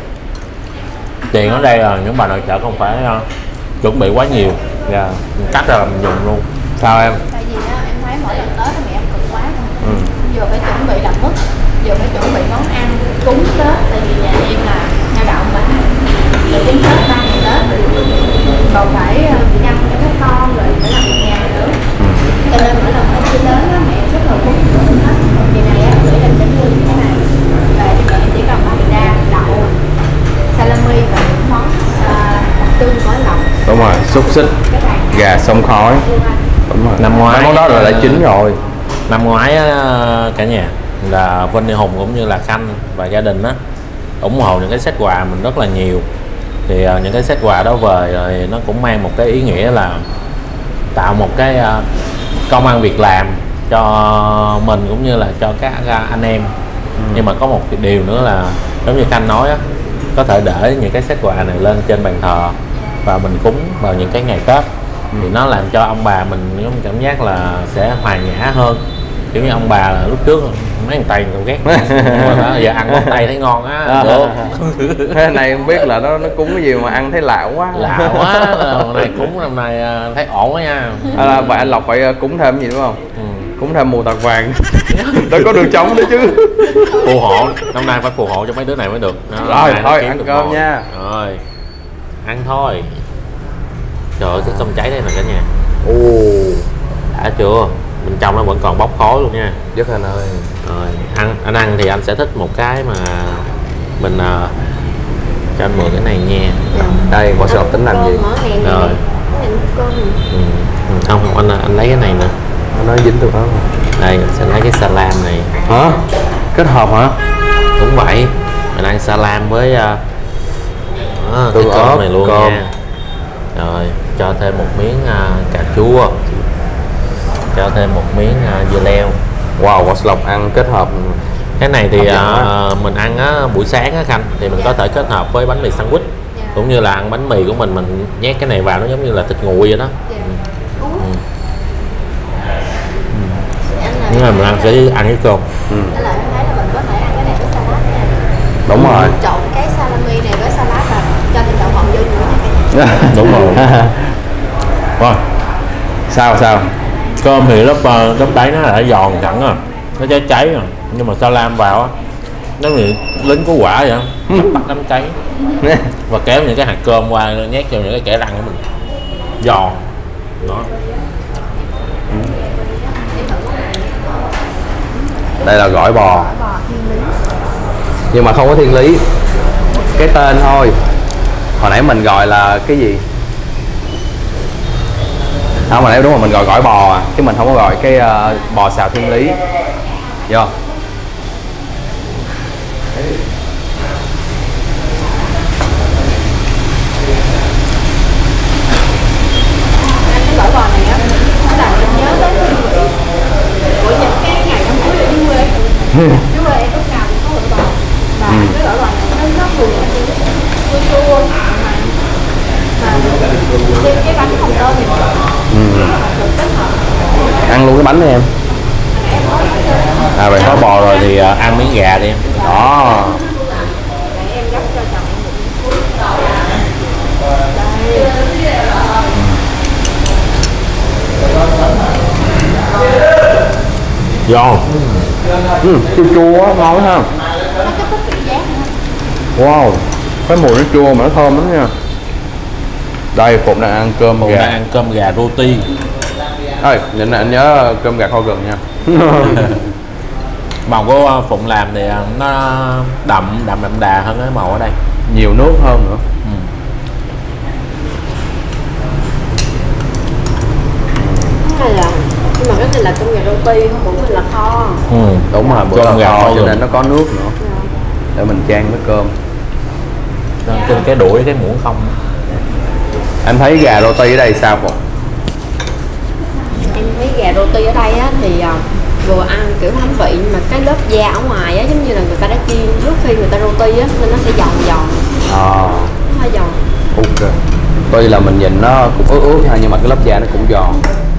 Tiền ở đây là những bà nội trợ không phải uh, chuẩn bị quá nhiều. Yeah. Cắt ra là mình dùng luôn. Sao em? Tại vì đó, em thấy mỗi lần Tết thì mẹ em cực quá không? Ừ. Vừa phải chuẩn bị làm mứt, vừa phải chuẩn bị món ăn cúng Tết. Tại vì nhà em là lao động mà rồi cúng Tết ba ngày Tết còn phải chăm cho các con rồi phải làm việc nhà nữa. Ừ. Cho nên mỗi lần Tết đi đến đó, mẹ em rất là cúng hết. Kỳ này em nghĩ là chánh như thế này và cho mẹ em chỉ cần bày ra đậu, salami và những món đặc trưng của lòng. Đúng rồi, xúc xích, gà xông khói. Đúng rồi. Năm ngoái món đó là đã chín rồi. Năm ngoái cả nhà là Phan Huy Hùng cũng như là Khanh và gia đình á ủng hộ những cái set quà mình rất là nhiều. Thì uh, những cái set quà đó về rồi nó cũng mang một cái ý nghĩa là tạo một cái uh, công ăn việc làm cho mình cũng như là cho các uh, anh em. Ừ. Nhưng mà có một cái điều nữa là giống như Khanh nói á, có thể để những cái set quà này lên trên bàn thờ và mình cúng vào những cái ngày Tết. Ừ. Thì nó làm cho ông bà mình có cảm giác là sẽ hòa nhã hơn. Kiểu như ông bà là lúc trước mấy thằng Tây còn ghét, nhưng mà giờ ăn món Tây thấy ngon á. Được. Thế này không biết là nó nó cúng cái gì mà ăn thấy lạ quá. Lạ quá. Lần này cúng năm nay thấy ổn quá nha. À, là vậy anh Lộc phải cúng thêm gì đúng không? Ừ. Cúng thêm mù tạt vàng. Để có đường trống nữa chứ. Phù hộ, năm nay phải phù hộ cho mấy đứa này mới được. Đó, rồi thôi ăn cơm ngồi. Nha. Rồi. Ăn thôi. Trời ơi cái cơm cháy đây nè cả nhà. Ồ. Đã chưa? Bên trong nó vẫn còn bốc khói luôn nha. Rất anh ơi. Rồi ăn anh ăn thì anh sẽ thích một cái mà mình uh, cho anh mượn cái này nha. Dạ. Đây Võ Sư Lộc tính làm gì? Rồi. Ừ. Không không anh anh lấy cái này nè. Nó dính được đó. Đây anh sẽ lấy cái salam này. Hả? Kết hợp hả? Đúng vậy. Mình ăn salam với uh, uh, cái cơm này luôn cơm. Nha. Rồi cho thêm một miếng uh, cà chua, cho thêm một miếng uh, dưa leo. Wow, Võ Sư Lộc ăn kết hợp. Cái này thì uh, mình ăn á, buổi sáng á Khanh thì mình có thể kết hợp với bánh mì sandwich, cũng như là ăn bánh mì của mình mình nhét cái này vào nó giống như là thịt nguội vậy đó. Ừ. Ừ. Nhưng mà mình ăn sẽ ăn cái cơm. Ừ. Đúng rồi. Trộn cái salami này với salad và cho thêm đậu phộng vô nữa nha. Đúng rồi. Rồi. Sao sao? Cơm thì lớp lớp đáy nó đã giòn sẵn rồi, nó cháy cháy rồi, nhưng mà salam vào á Nó như lính cứu quả vậy, bắt đám cháy và kéo những cái hạt cơm qua nhét cho những cái kẽ răng của mình giòn đó. Đây là gỏi bò nhưng mà không có thiên lý, cái tên thôi. Hồi nãy mình gọi là cái gì? Không, hồi nãy đúng rồi, mình gọi gỏi bò à, chứ mình không có gọi cái uh, bò xào thiên lý. Vô. Cái gỏi bò này á, nó làm mình nhớ tới của những cái ngày năm cuối ở dưới quê. Dưới quê em lúc nào cũng có gỏi bò. Và ừ. cái gỏi bò này nó nó vừa chua chua mà mà cái, cái bánh hồng tôm thì ừ. Ăn luôn cái bánh này em. À vậy có bò rồi thì uh, ăn miếng gà đi em. Đó. Giòn. Ừ, chua chua á, ngon ha. Wow, cái mùi nó chua mà nó thơm lắm nha. Đây, Phụng đang ăn cơm Phụng gà. đang ăn cơm gà roti. Ơi, nhìn này anh nhớ cơm gà kho gừng nha. Màu của Phụng làm thì nó đậm đậm đậm đà hơn cái màu ở đây, nhiều nước hơn nữa. Ừ. Cái này là nhưng mà cái này là cơm gà roti, không bụng mình là kho. Ừ, đúng rồi, bữa là kho cho nên nó có nước nữa. Dạ. Để mình chan với cơm. Trên cái đuổi cái muỗng không. Anh thấy gà roti ở đây sao Phụng? Em thấy gà roti ở đây á thì uh, vừa ăn kiểu thấm vị nhưng mà cái lớp da ở ngoài á giống như là người ta đã chiên trước khi người ta roti á nên nó sẽ giòn giòn. À. Nó hơi giòn. Ok. Tuy là mình nhìn nó cũng ướt ướt ha nhưng mà cái lớp da nó cũng giòn.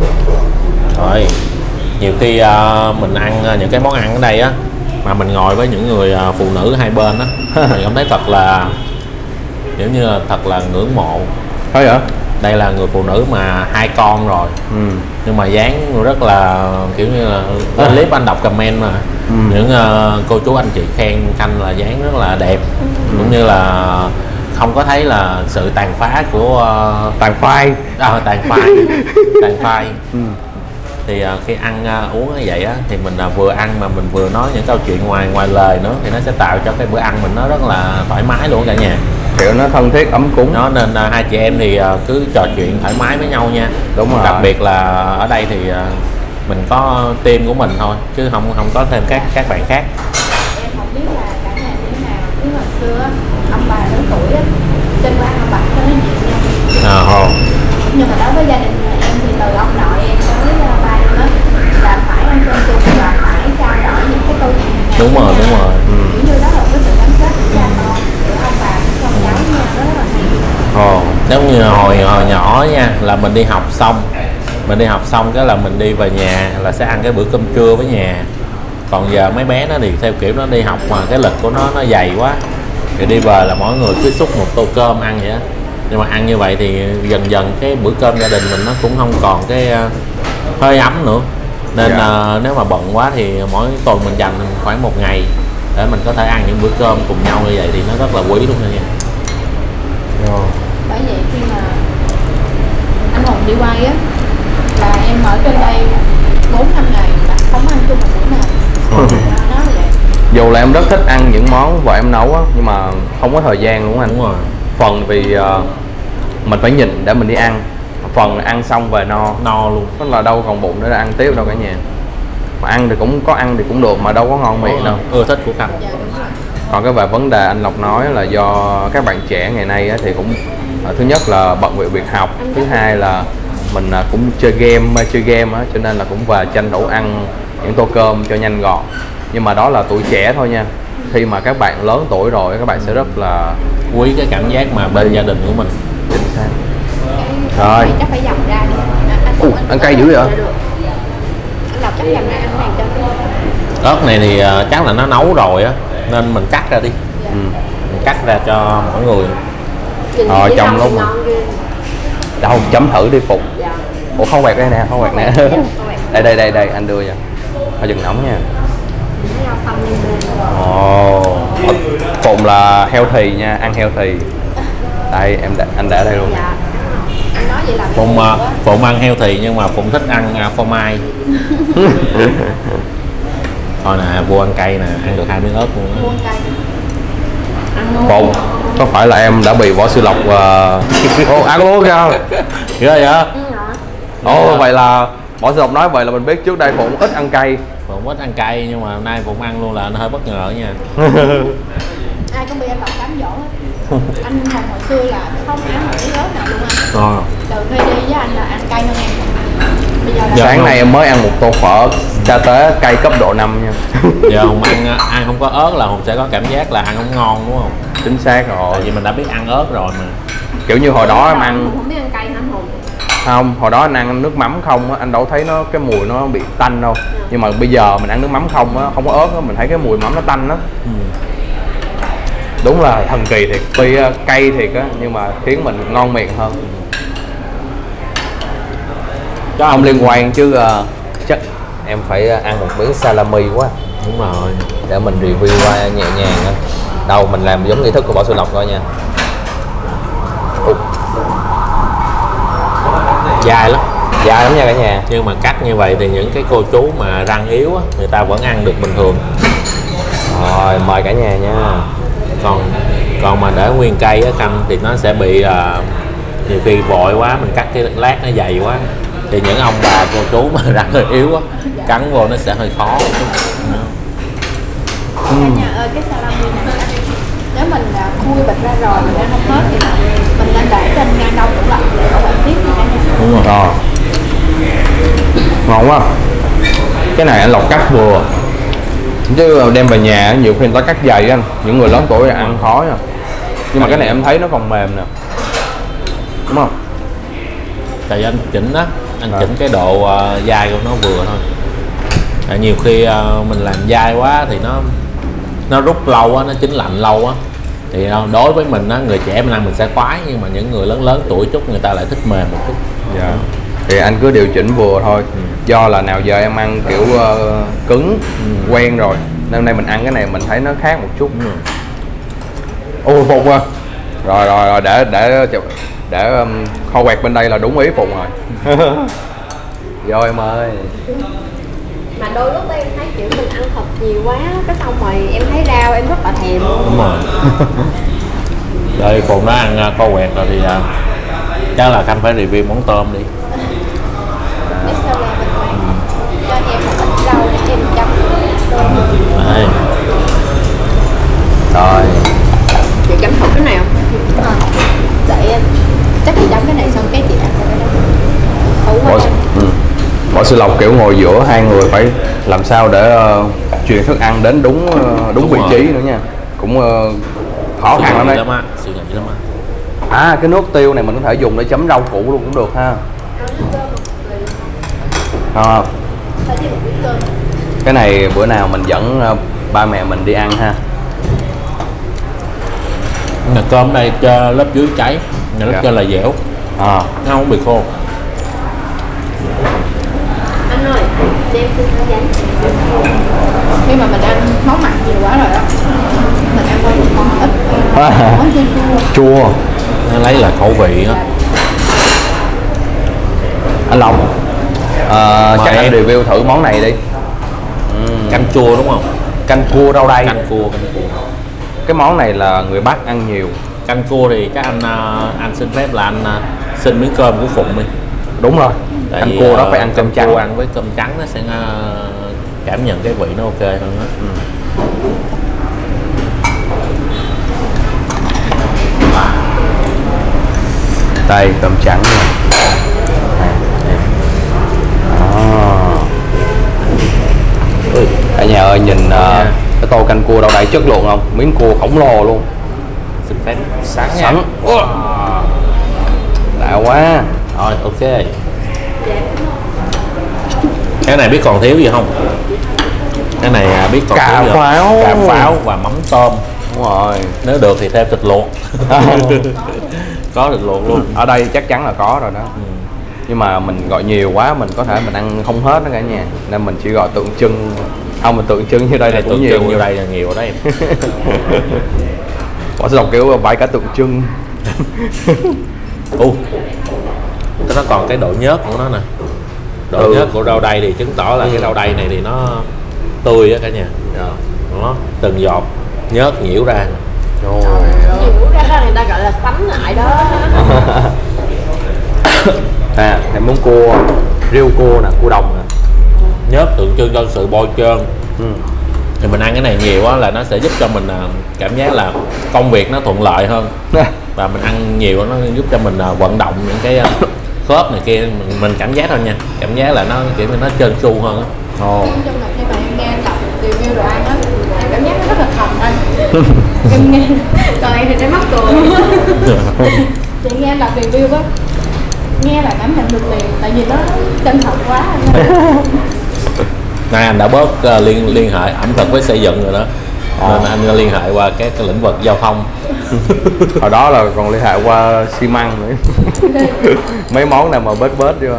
Rồi nhiều khi uh, mình ăn những cái món ăn ở đây á mà mình ngồi với những người uh, phụ nữ hai bên á mình cảm thấy thật là kiểu như là thật là ngưỡng mộ. Thôi vậy? Đây là người phụ nữ mà hai con rồi, ừ. nhưng mà dáng rất là kiểu như là lên clip anh đọc comment mà ừ. những uh, cô chú anh chị khen Khanh là dáng rất là đẹp, ừ. cũng như là không có thấy là sự tàn phá của uh, tàn phai à, tàn phai tàn phai ừ. Thì uh, khi ăn uh, uống như vậy á thì mình uh, vừa ăn mà mình vừa nói những câu chuyện ngoài ngoài lời nữa thì nó sẽ tạo cho cái bữa ăn mình nó rất là thoải mái luôn cả nhà, kiểu nó thân thiết ấm cúng. Nó nên uh, hai chị em thì uh, cứ trò chuyện thoải mái với nhau nha. Đúng rồi. Đặc biệt là ở đây thì uh, mình có team của mình thôi chứ không không có thêm các các bạn khác. Em không biết là cả nhà như thế nào, chứ hồi xưa ông bà lớn tuổi á trên bữa ăn ông bà cho nó nhịn nha. À, hồ. Nhưng mà đối với gia đình em thì từ ông nội em tới ba em á là phải ăn cơm chung và phải trao đổi những cái câu chuyện này. Đúng rồi, đúng rồi. Ừ. Kiểu như đó là cái sự gắn kết của cha con, của ông bà với con cháu nha, đó rất là hay. Ồ, nếu như hồi hồi nhỏ nha là mình đi học xong mình đi học xong cái là mình đi về nhà là sẽ ăn cái bữa cơm trưa với nhà. Còn giờ mấy bé nó thì theo kiểu nó đi học mà cái lịch của nó nó dày quá thì đi về là mỗi người cứ xúc một tô cơm ăn vậy á. Nhưng mà ăn như vậy thì dần dần cái bữa cơm gia đình mình nó cũng không còn cái uh, hơi ấm nữa. Nên dạ. uh, nếu mà bận quá thì mỗi tuần mình dành khoảng một ngày để mình có thể ăn những bữa cơm cùng nhau như vậy thì nó rất là quý luôn nha. Rồi. Bởi vậy khi mà anh Hùng đi quay á là em ở trên đây bốn năm ngày là không ăn chung một bữa nào. Ừ. Nó là vậy. Dù là em rất thích ăn những món vợ em nấu á nhưng mà không có thời gian luôn anh. Đúng rồi. Phần vì uh, mình phải nhìn để mình đi ăn, phần ăn xong về no no luôn, tức là đâu còn bụng để ăn tiếp đâu cả nhà. Mà ăn thì cũng có ăn thì cũng được mà đâu có ngon miệng đâu. Ưa thích của Khanh. Còn cái về vấn đề anh Lộc nói là do các bạn trẻ ngày nay á, thì cũng uh, thứ nhất là bận việc việc học, thứ hai là mình uh, cũng chơi game chơi game á, cho nên là cũng về tranh thủ ăn những tô cơm cho nhanh gọn. Nhưng mà đó là tuổi trẻ thôi nha. Khi mà các bạn lớn tuổi rồi các bạn sẽ rất là quý cái cảm giác mà bên gia đình của mình. Chính xác. Rồi chắc phải dầm ra đi. Anh, Ủa, ăn cay dữ vậy? Anh Lộc chắc dầm ra ăn này cho ớt này thì uh, chắc là nó nấu rồi á nên mình cắt ra đi. Dạ. Ừ. Mình cắt ra cho mỗi người. Ờ trong lúc mà đâu chấm thử đi Phục. Dạ. Ủa không quẹt đây nè, không quẹt nè. Đây đây đây đây anh đưa cho. Thôi đừng nóng nha. xăm lên bên. Ồ, Phụng là healthy nha, ăn healthy. Đây em đã, anh để đây luôn. Dạ. Anh nói vậy là Phụng Phụng ăn healthy nhưng mà Phụng thích ăn phô mai. Thôi nè, vua ăn cay nè, ăn được hai miếng ớt luôn á. Vua ăn cay. Phụng, có phải là em đã bị võ sư lộc uh... Ồ, ăn luôn kìa. Ghê vậy? Ồ, vậy là võ sư lộc nói vậy là mình biết trước đây Phụng ít ăn cay. Phụng ít ăn cay nhưng mà hôm nay Phụng ăn luôn là anh hơi bất ngờ nha. Ai cũng bị anh Lộc cám dỗ hết. Anh Hồng hồi xưa là không ăn một miếng ớt nào luôn anh. À. Từ khi đi với anh là ăn cay hơn em. Bây giờ là sáng nay em mới ăn một tô phở sa tế cay cấp độ năm nha. Giờ Hùng ăn ăn không có ớt là Hùng sẽ có cảm giác là ăn không ngon đúng không? Chính xác rồi. Tại vì mình đã biết ăn ớt rồi mà. Kiểu như hồi đó em ăn không biết ăn cay hả Hùng? Không, hồi đó anh ăn nước mắm không á, anh đâu thấy nó cái mùi nó bị tanh đâu. Nhưng mà bây giờ mình ăn nước mắm không á, không có ớt á, mình thấy cái mùi mắm nó tanh đó. Ừ. Đúng là thần kỳ thiệt, tuy cay thiệt á nhưng mà khiến mình ngon miệng hơn. Chứ không liên quan chứ uh, chắc em phải ăn một miếng salami quá. Đúng rồi. Để mình review qua nhẹ nhàng á. Đâu mình làm giống nghi thức của võ sư lộc thôi nha. Ủa. Dài lắm. Dài lắm nha cả nhà. Nhưng mà cắt như vậy thì những cái cô chú mà răng yếu á, người ta vẫn ăn được bình thường. Rồi mời cả nhà nha. Còn còn mà để nguyên cây á canh thì nó sẽ bị uh, nhiều khi vội quá mình cắt cái lát nó dày quá thì những ông bà cô chú mà răng hơi yếu á cắn vô nó sẽ hơi khó. Cả nhà ơi, cái salami này nếu mình khui bịch ra rồi mình ăn không hết thì mình nên để trên ngăn đông tủ lạnh để bảo quản tiếp nha cả nhà. Đúng rồi. Ờ. Ngon quá. Cái này anh lọc cắt vừa chứ đem về nhà nhiều khi người ta cắt dày anh, những người lớn tuổi ăn khó nha. Nhưng mà cái này em thấy nó còn mềm nè, đúng không? Tại vì anh chỉnh á, anh à. chỉnh cái độ uh, dai của nó vừa thôi. Tại nhiều khi uh, mình làm dai quá thì nó nó rút lâu á, nó chín lạnh lâu á thì uh, đối với mình á, người trẻ mình ăn mình sẽ khoái, nhưng mà những người lớn lớn tuổi chút người ta lại thích mềm một chút. Dạ. Thì anh cứ điều chỉnh vừa thôi. Ừ. Do là nào giờ em ăn kiểu uh, cứng ừ. quen rồi nên hôm nay mình ăn cái này mình thấy nó khác một chút. Ôi ừ. Phục à. Rồi rồi rồi để để để um, kho quẹt bên đây là đúng ý Phụng rồi. Vô em ơi. Mà đôi lúc em thấy kiểu mình ăn thịt nhiều quá cái xong rồi em thấy rau em rất là thèm luôn. Đúng rồi. Đây Phụng nó ăn kho quẹt rồi thì uh, chắc là Khanh phải review món tôm đi. Biết sao là mình ừ. cho em một ít rau để em chấm tôm. Đây. Rồi. Chị chấm thử cái này không? À, để em chắc chị chấm cái này xong cái chị ăn cái đó. Bỏ, ừ. Bỏ sư lộc kiểu ngồi giữa hai người phải làm sao để uh, truyền thức ăn đến đúng uh, đúng, đúng vị rồi. Trí nữa nha. Cũng uh, khó khăn lắm đấy. Lắm á, suy nghĩ lắm á. À cái nước tiêu này mình có thể dùng để chấm rau củ luôn cũng được ha. À, cái này bữa nào mình dẫn uh, ba mẹ mình đi ăn ha. Nè, cơm đây cho lớp dưới cháy, lớp dạ. trên là dẻo, à. nó không bị khô. Anh ơi, cho em xin cái giấy. Khi mà mình ăn món mặn nhiều quá rồi đó, mình ăn qua một con ít, à. món chua chua. Chua. Nó lấy là khẩu vị á. Anh Long, à, cho em review thử món này đi. uhm. Canh chua đúng không? Canh cua rau đay. Canh cua, canh cua. Cái món này là người Bắc ăn nhiều. Canh cua thì các anh anh xin phép là anh xin miếng cơm của Phụng đi. Đúng rồi. Tại canh cua đó phải ăn cơm trắng. Cua ăn với cơm trắng nó sẽ cảm nhận cái vị nó ok hơn đó. Ừ. Đây cơm trắng này. Cả nhà ơi nhìn uh, cái tô canh cua đâu đây chất lượng không? Miếng cua khổng lồ luôn. Xin phép sáng nha. Sẵn. Wow. Đã quá. Rồi ok. Cái này biết còn thiếu gì không? Cái này biết còn cà thiếu pháo. Cà pháo và mắm tôm. Đúng rồi. Nếu được thì thêm thịt luộc. Có thịt luộc luôn. Ở đây chắc chắn là có rồi đó. Ừ. Nhưng mà mình gọi nhiều quá mình có thể mình ăn không hết đó cả nhà, nên mình chỉ gọi tượng trưng Không, mình tượng trưng như đây là cũng tượng nhiều. Trưng như đây là nhiều đó em. Họ sẽ đọc kiểu vài cái tượng trưng. Ồ, nó còn cái độ nhớt của nó nè. Độ ừ. nhớt của rau đay thì chứng tỏ là ừ. cái rau đay này thì nó tươi á cả nhà. Yeah. Đó, từng giọt nhớt nhiễu ra. Oh. Nhiễu ra người ta gọi là sánh lại đó. À, em muốn cua riêu cua nè, cua đồng nè. Nhớt tượng trưng cho sự bôi trơn. Ừ. Thì mình ăn cái này nhiều á là nó sẽ giúp cho mình cảm giác là công việc nó thuận lợi hơn. Và mình ăn nhiều nó giúp cho mình vận động những cái khớp này kia, mình, mình cảm giác thôi nha, cảm giác là nó kiểu nó trơn tru hơn á. Ồ. Trong lần khi mà em nghe đọc review đồ ăn á, em cảm giác nó rất là thật anh. Em nghe, còn em thì sẽ mắc cười. Chị nghe đọc review á, nghe là cảm nhận được liền, tại vì nó chân thật quá anh. Nay anh đã bớt uh, liên liên hệ ẩm thực với xây dựng rồi đó. Ồ. Nên anh liên hệ qua cái, cái lĩnh vực giao thông. Hồi đó là còn liên hệ qua xi măng nữa. Mấy món nào mà bớt bớt vô.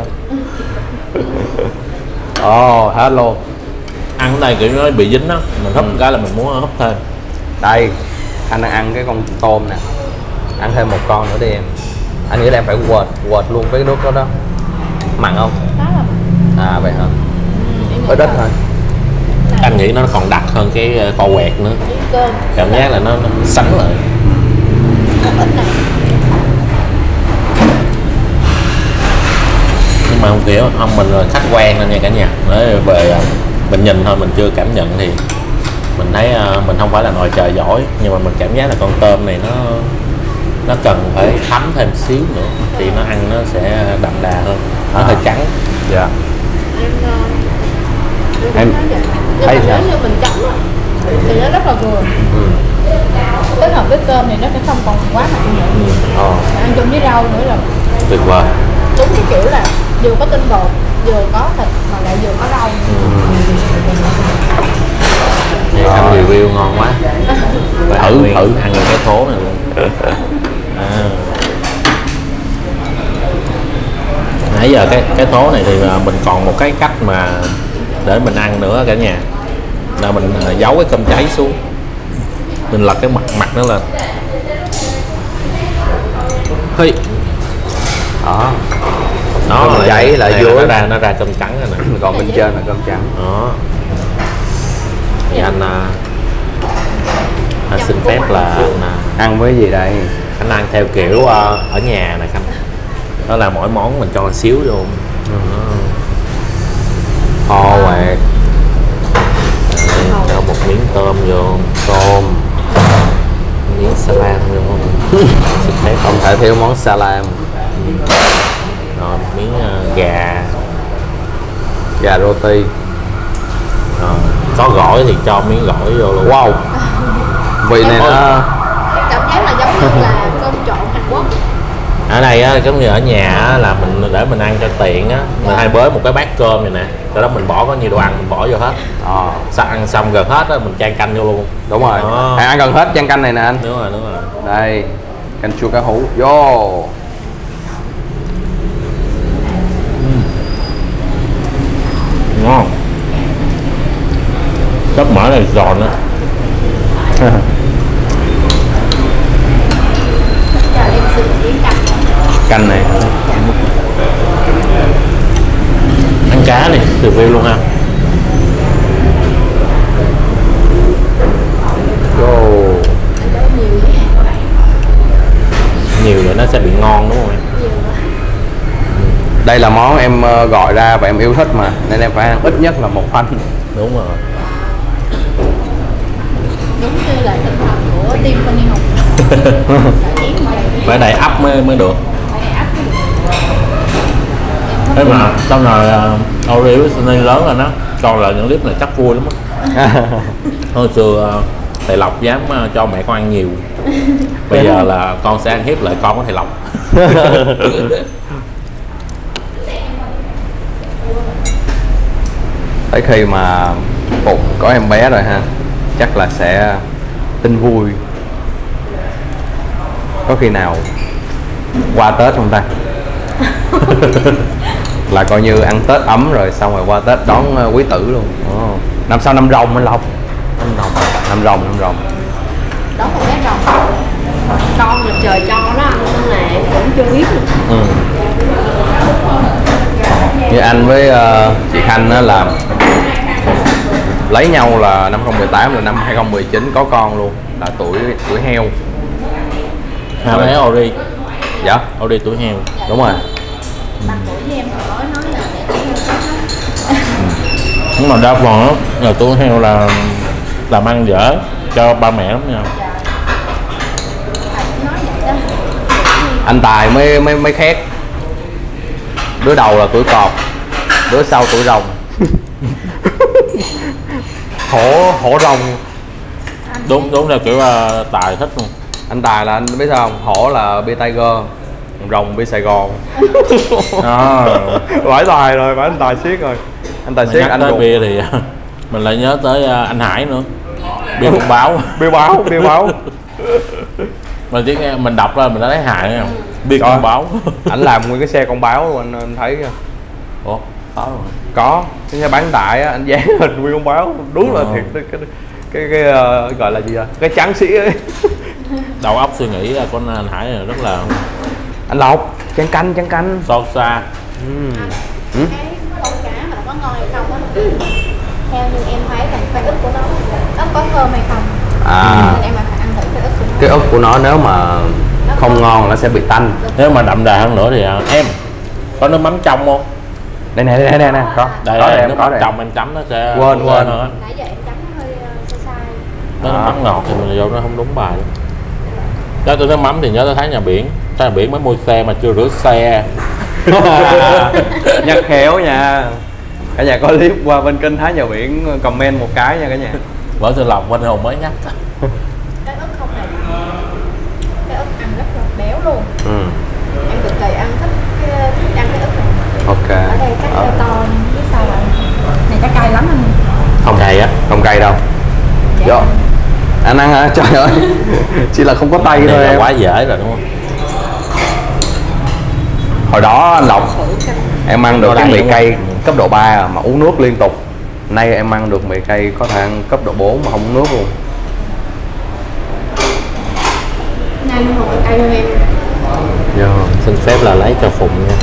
Ồ, oh, hello. Ăn cái này kiểu nó bị dính đó, mình húp ừ. cái là mình muốn húp thêm. Đây, anh đang ăn cái con tôm nè. Ăn thêm một con nữa đi em. Anh nghĩ là em phải quệt, quệt luôn với cái nước đó đó. Mặn không? À vậy hả? Ở đất thôi. Anh nghĩ nó còn đặc hơn cái kho quẹt nữa. Cảm giác là nó, nó sánh lại. Nhưng mà không hiểu, không mình là khách quen nên nha cả nhà. Nói về mình nhìn thôi, mình chưa cảm nhận thì mình thấy mình không phải là nồi trời giỏi, nhưng mà mình cảm giác là con tôm này nó nó cần phải thấm thêm xíu nữa thì nó ăn nó sẽ đậm đà hơn, nó à. hơi trắng. Dạ. Em thấy sao? Nếu như mình chấm thì nó rất là vừa. Ừ. Kết hợp với cơm thì nó sẽ không còn quá mặn nữa. Ừ. Ờ. Ăn chung với rau nữa là tuyệt vời. Đúng cái kiểu là vừa có tinh bột, vừa có thịt mà lại vừa có rau. Vậy ừ. Anh review ngon quá. Thử thử ăn cái thố này luôn. À. Nãy giờ cái cái thố này thì mình còn một cái cách mà để mình ăn nữa cả nhà, là mình giấu cái cơm cháy xuống, mình lật cái mặt mặt nó lên. Hey. Đó, nó cơm cháy lại vô nó ra nó ra cơm trắng rồi nè, còn bên trên là cơm trắng. Đó. Thì anh anh xin phép là anh, ăn với gì đây? Anh ăn theo kiểu ở nhà này anh. Đó là mỗi món mình cho xíu vô. Ừ. Kho quẹt. Cho một miếng tôm vô, tôm, miếng salam vô không? Xin phép không thể thiếu món salam. Ừ. Rồi miếng uh, gà, gà roti. Rồi, có gỏi thì cho miếng gỏi vô luôn. Wow. Vị này nó cảm giác là giống như là cơm trộn Hàn Quốc. Ở đây á, giống như ở nhà á, là mình để mình ăn cho tiện á, mình hay bới một cái bát cơm này nè, sau đó mình bỏ có nhiều đồ ăn mình bỏ vô hết. À. Sau ăn xong gần hết á mình chan canh vô luôn. Đúng rồi. À. Ăn gần hết chan canh này nè anh. Đúng rồi, đúng rồi. Đây, canh chua cá hũ vô. Uhm. Ngon. Chất mỡ này giòn á. Canh này ăn cá này review luôn ha. Go. Nhiều rồi nó sẽ bị ngon đúng không em? Đây là món em gọi ra và em yêu thích mà, nên em phải ăn ít nhất là một phần. Đúng rồi. Đúng như là tinh thần của team Phan Hùng. Phải đầy ắp mới mới được. Thế mà xong rồi uh, Oreo nên lớn rồi nó còn là những clip này chắc vui lắm á. Hồi xưa uh, thầy Lộc dám uh, cho mẹ con ăn nhiều, bây giờ là con sẽ ăn hiếp lại con của thầy Lộc. Tới khi mà Phục có em bé rồi ha, chắc là sẽ tin vui. Có khi nào qua Tết không ta? Là coi như ăn Tết ấm rồi xong rồi qua Tết đón quý tử luôn. Oh. Năm sau năm rồng anh Lộc. Năm rồng. Năm rồng, năm rồng. Đó còn bé rồng. Con là trời cho đó anh nên là em cũng chưa biết được. Ừ. Như anh với uh, chị Khanh á là lấy nhau là năm không một tám, là năm hai không một chín có con luôn, là tuổi tuổi heo. Heo lấy Ori. Dạ. Ori tuổi heo. Đúng rồi. Bằng tuổi với em nói nói là để tuổi heo. Nhưng mà đa phần đó, là tuổi heo là làm ăn dở cho ba mẹ lắm nha. Anh Tài mới mới mới khét. Đứa đầu là tuổi cọp, đứa sau tuổi rồng. hổ hổ rồng. Đúng đúng là kiểu uh, Tài thích luôn. Anh Tài là anh biết sao không? Hổ là bia Tiger, rồng bia Sài Gòn. À. Phải Tài rồi, phải anh Tài siết rồi. Anh Tài siết anh tới cũng... bia thì mình lại nhớ tới uh, anh Hải nữa. Bia con báo. Bia báo, bia báo. Mình chỉ nghe mình đọc ra mình đã thấy Hải nha. Bia con báo. Ảnh làm nguyên cái xe con báo luôn, anh, anh thấy. Ủa, có rồi. Có, cái xe bán tải á, anh dán hình nguyên con báo, đúng là thiệt cái cái cái, cái uh, gọi là gì à? Cái trắng sĩ ấy. Đầu óc suy nghĩ là con anh Hải này rất là anh Lộc, chén canh, chén canh. sâu xa. Ừ. Ừ. Cái con cá mà nó có ngon hay không á, theo như em thấy là cái ức của nó nó có thơm hay không. À. Nên em phải ăn thử cái ức của nó. Cái ức của nó nếu mà nó không ngon nó sẽ bị tanh. Nếu mà đậm đà hơn nữa thì à, em có nước mắm trong không? Đây nè, đây nè, nè, có. Đây, có đây, đây, nước có mắm đây. trong em chấm nó sẽ Quên, quên. Nãy giờ em chấm nó hơi sai sai. Nó nước mắm ngọt thì mình vô nó không đúng bài. Đó tôi nước mắm thì nhớ tới Thái Nhà Biển. Thái Nhà Biển mới mua xe mà chưa rửa xe. Nhắc khéo nha. Cả nhà có clip qua bên kênh Thái Nhà Biển comment một cái nha cả nhà. Võ Sư Lộc bên Hùng mới nhắc. Cái ức không này, cái ức ăn rất là béo luôn. Ừ. Em cực kỳ ăn thích cái, thích ăn cái ức này. Ok. Ở đây cắt Ờ. to biết sao rồi. Này chắc cay lắm anh. Không cay á, không cay đâu. Dạ. Vô. Anh ăn hả? Trời ơi. Chỉ là không có tay thôi em. Quá dễ rồi đúng không? Hồi đó anh Lộc em ăn được Ở cái đây mì đúng cay cấp độ ba mà uống nước liên tục. Nay em ăn được mì cay có thể ăn cấp độ bốn mà không uống nước luôn. Nay nó không cay hơn em. Dạ. Xin phép là lấy cho Phụng nha.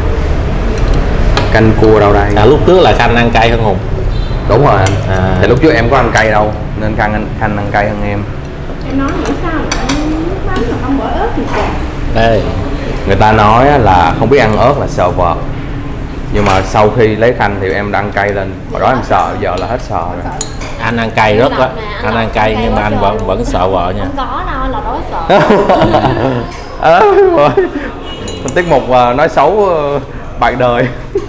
Canh cua đâu đây? À, lúc trước là Khanh ăn cay hơn Hùng. Đúng rồi anh. À. Thì lúc trước em có ăn cay đâu nên Khanh ăn, Khanh ăn cay hơn em. Em nói nghĩ sao mà ăn nước mắm mà không bỏ ớt thì sao? Đây. Người ta nói là không biết ăn ớt là sợ vợ. Nhưng mà sau khi lấy Khanh thì em đã ăn cay lên. Hồi đó em sợ, giờ là hết sợ rồi. Anh ăn cay rất á. Anh ăn cay nhưng mà anh vẫn vẫn sợ vợ nha. Không có đâu, là đó sợ. À, rồi. Mình tiết mục uh, nói xấu uh, bạn đời.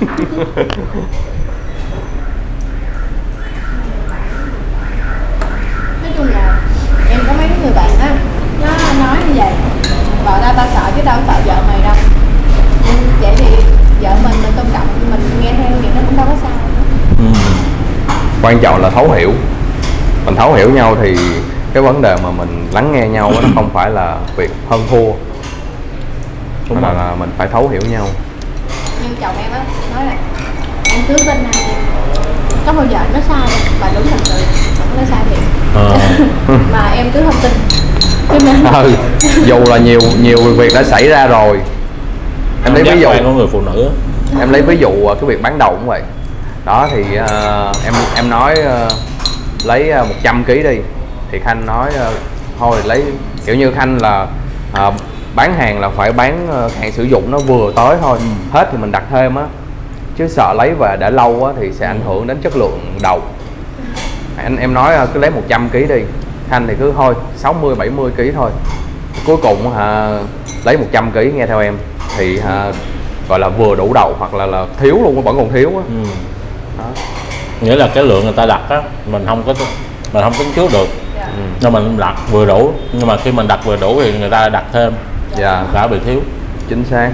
Nói chung là em có mấy người bạn á, nó nói như vậy. Vợ tao tao sợ chứ đâu sợ vợ mày đâu. Nhưng vậy thì vợ mình mình tôn trọng, mình nghe theo vậy nó cũng đâu có sao. Ừ. Quan trọng là thấu hiểu. Mình thấu hiểu nhau thì cái vấn đề mà mình lắng nghe nhau nó không phải là việc hơn thua, Đúng mà rồi. là mình phải thấu hiểu nhau. Nhưng chồng em á nói là em cưới bên này có bao giờ nó sai đâu, và đúng thật sự nó sai thiệt. Ờ. Mà em cứ không tin. Cho nên Ừ, dù là nhiều nhiều việc đã xảy ra rồi. Em lấy ví dụ của người phụ nữ. em lấy ví dụ cái việc bán đậu cũng vậy. Đó thì uh, em em nói uh, lấy uh, một trăm ki lô gam đi thì Khanh nói uh, thôi lấy kiểu như Khanh là uh, bán hàng là phải bán uh, hàng sử dụng nó vừa tới thôi, ừ. Hết thì mình đặt thêm á, chứ sợ lấy về để lâu á thì sẽ ảnh hưởng đến chất lượng đậu. Anh em nói uh, cứ lấy một trăm ki lô gam đi, Khanh thì cứ thôi sáu mươi bảy mươi ki lô gam thôi. Cuối cùng uh, lấy một trăm ki lô gam nghe theo em thì uh, gọi là vừa đủ đậu hoặc là là thiếu luôn, vẫn còn thiếu á. Ừ. Đó. Nghĩa là cái lượng người ta đặt á mình không có mình không tính trước được. dạ. Ừ. Nhưng mình đặt vừa đủ, nhưng mà khi mình đặt vừa đủ thì người ta đặt thêm, Dạ, đã bị thiếu. chính xác.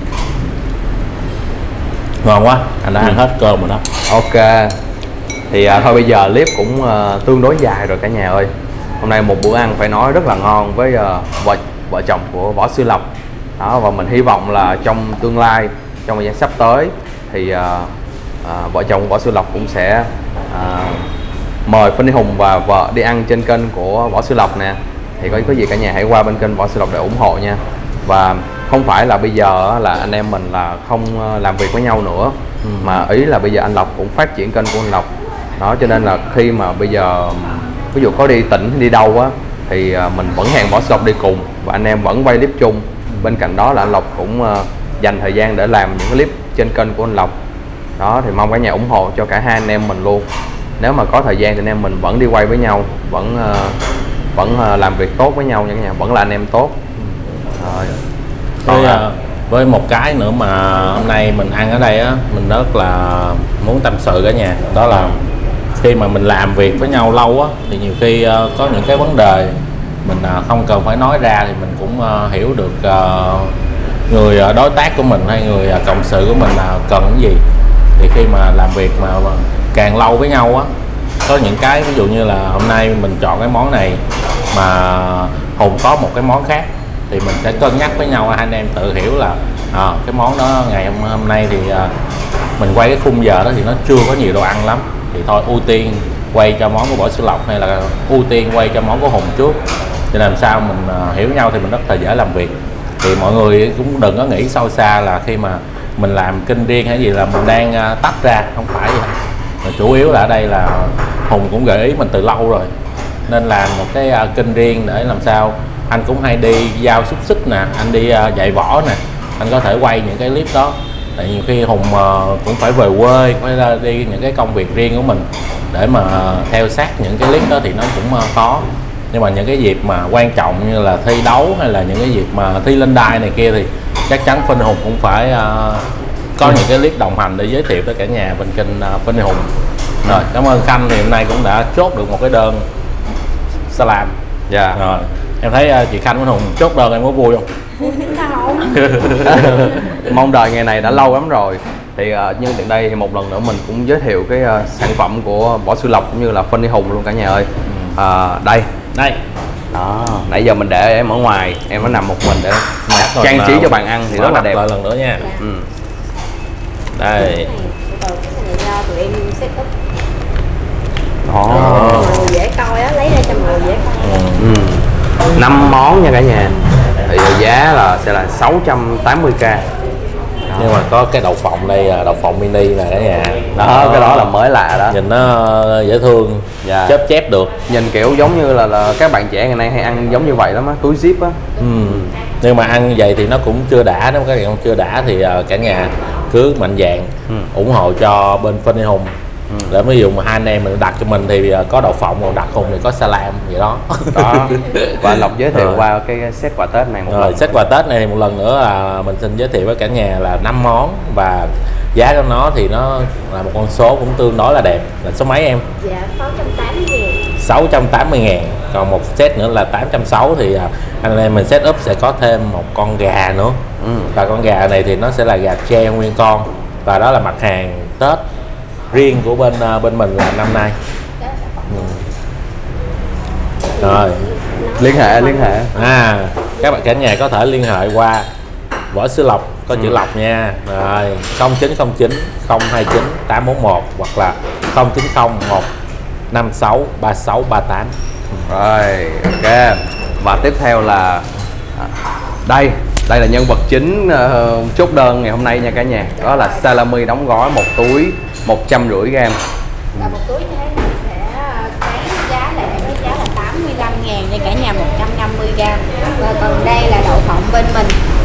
Ngon quá, anh đã Ừ. ăn hết cơm rồi đó. Ok. Thì à, thôi bây giờ clip cũng à, tương đối dài rồi cả nhà ơi. Hôm nay một bữa ăn phải nói rất là ngon với à, vợ vợ chồng của Võ Sư Lộc. Đó, và mình hy vọng là trong tương lai, trong thời gian sắp tới thì à, à, vợ chồng Võ Sư Lộc cũng sẽ à, mời Phân Đi Hùng và vợ đi ăn trên kênh của Võ Sư Lộc nè. Thì có có gì cả nhà hãy qua bên kênh Võ Sư Lộc để ủng hộ nha. Và không phải là bây giờ là anh em mình là không làm việc với nhau nữa, ừ. mà ý là bây giờ anh Lộc cũng phát triển kênh của anh Lộc đó, cho nên là khi mà bây giờ ví dụ có đi tỉnh đi đâu á thì mình vẫn hẹn Võ Sư Lộc đi cùng và anh em vẫn quay clip chung. Bên cạnh đó là anh Lộc cũng dành thời gian để làm những cái clip trên kênh của anh Lộc đó, thì mong cả nhà ủng hộ cho cả hai anh em mình luôn. Nếu mà có thời gian thì anh em mình vẫn đi quay với nhau, vẫn vẫn làm việc tốt với nhau nha cả nhà, vẫn là anh em tốt. Rồi. Với, à, với một cái nữa mà hôm nay mình ăn ở đây á, mình rất là muốn tâm sự cả nhà, đó là khi mà mình làm việc với nhau lâu á thì nhiều khi uh, có những cái vấn đề mình uh, không cần phải nói ra thì mình cũng uh, hiểu được uh, người uh, đối tác của mình hay người uh, cộng sự của mình là uh, cần cái gì. Thì khi mà làm việc mà càng lâu với nhau á, có những cái ví dụ như là hôm nay mình chọn cái món này mà Hùng có một cái món khác thì mình sẽ cân nhắc với nhau, hai anh em tự hiểu là à, cái món đó ngày hôm, hôm nay thì à, mình quay cái khung giờ đó thì nó chưa có nhiều đồ ăn lắm, thì thôi ưu tiên quay cho món của Võ Sư Lộc hay là ưu tiên quay cho món của Hùng trước, để làm sao mình à, hiểu nhau thì mình rất là dễ làm việc. Thì mọi người cũng đừng có nghĩ sâu xa là khi mà mình làm kênh riêng hay gì là mình đang à, tách ra, không phải vậy. Mà chủ yếu là ở đây là Hùng cũng gợi ý mình từ lâu rồi nên làm một cái uh, kênh riêng để làm sao anh cũng hay đi giao xúc xích nè, anh đi uh, dạy võ nè, anh có thể quay những cái clip đó. Tại nhiều khi Hùng uh, cũng phải về quê, phải ra đi những cái công việc riêng của mình để mà uh, theo sát những cái clip đó thì nó cũng uh, khó. Nhưng mà những cái dịp mà quan trọng như là thi đấu hay là những cái dịp mà thi lên đài này kia thì chắc chắn Phân Hùng cũng phải uh, có những cái clip đồng hành để giới thiệu tới cả nhà bên kênh uh, Phân Hùng. Rồi, cảm ơn Khanh thì hôm nay cũng đã chốt được một cái đơn salad. Dạ. Yeah. Rồi, em thấy uh, chị Khanh với Hùng chốt đơn em có vui không? Mong đợi ngày này đã lâu lắm rồi. Thì uh, nhân tiện đây thì một lần nữa mình cũng giới thiệu cái uh, sản phẩm của Võ Sư Lộc cũng như là Phân Đi Hùng luôn cả nhà ơi. Uh, đây. Đây. Đó, nãy giờ mình để em ở ngoài, em nó nằm một mình để trang trí cho bàn ăn thì rất là đẹp. Lại lần nữa nha. Dạ. Ừ. Đây. Tụi em set up. Ồ. Oh. Dễ coi á, lấy ra cho mọi người dễ coi. Ừ. năm món nha cả nhà. Thì giá là sẽ là sáu trăm tám mươi k. Nhưng mà có cái đậu phộng đây, đậu phộng mini nè cả nhà. Đó, đó, cái đó là mới lạ đó. Nhìn nó dễ thương, dạ. Chớp chép được. Nhìn kiểu giống như là, là các bạn trẻ ngày nay hay ăn giống như vậy lắm á, túi zip á. Ừ. Nhưng mà ăn vậy thì nó cũng chưa đã, nếu các bạn không chưa đã thì cả nhà cứ mạnh dạn ừ. ủng hộ cho bên Phân Đi Hùng. Ừ. Để ví dụ mà hai anh em mình đặt cho mình thì có đậu phộng, còn đặt Hùng thì có salam vậy đó. Đó. Và Lộc giới thiệu rồi. Qua cái set quà Tết này một rồi, lần. Set quà Tết này thì một lần nữa là mình xin giới thiệu với cả nhà là năm món và giá của nó thì nó là một con số cũng tương đối là đẹp. Là số mấy em? Dạ sáu trăm tám mươi ngàn. sáu trăm tám mươi ngàn. Còn một set nữa là tám trăm sáu mươi thì anh em mình set up sẽ có thêm một con gà nữa. Ừ. Và con gà này thì nó sẽ là gà tre nguyên con. Và đó là mặt hàng Tết riêng của bên bên mình là năm nay. Ừ. Rồi liên hệ liên hệ à các bạn cả nhà có thể liên hệ qua Võ Sư Lộc, có chữ ừ. Lộc nha. Rồi không chín không chín không hai chín tám bốn một hoặc là không chín không một năm sáu ba sáu ba tám. Rồi ok. Và tiếp theo là đây đây là nhân vật chính uh, chốt đơn ngày hôm nay nha cả nhà, đó là salami đóng gói một túi một trăm rưỡi gram. Và một túi như thế này sẽ bán giá lẻ với giá là tám mươi lăm ngàn cho cả nhà một trăm năm mươi gram. Và còn đây là đậu phộng bên mình.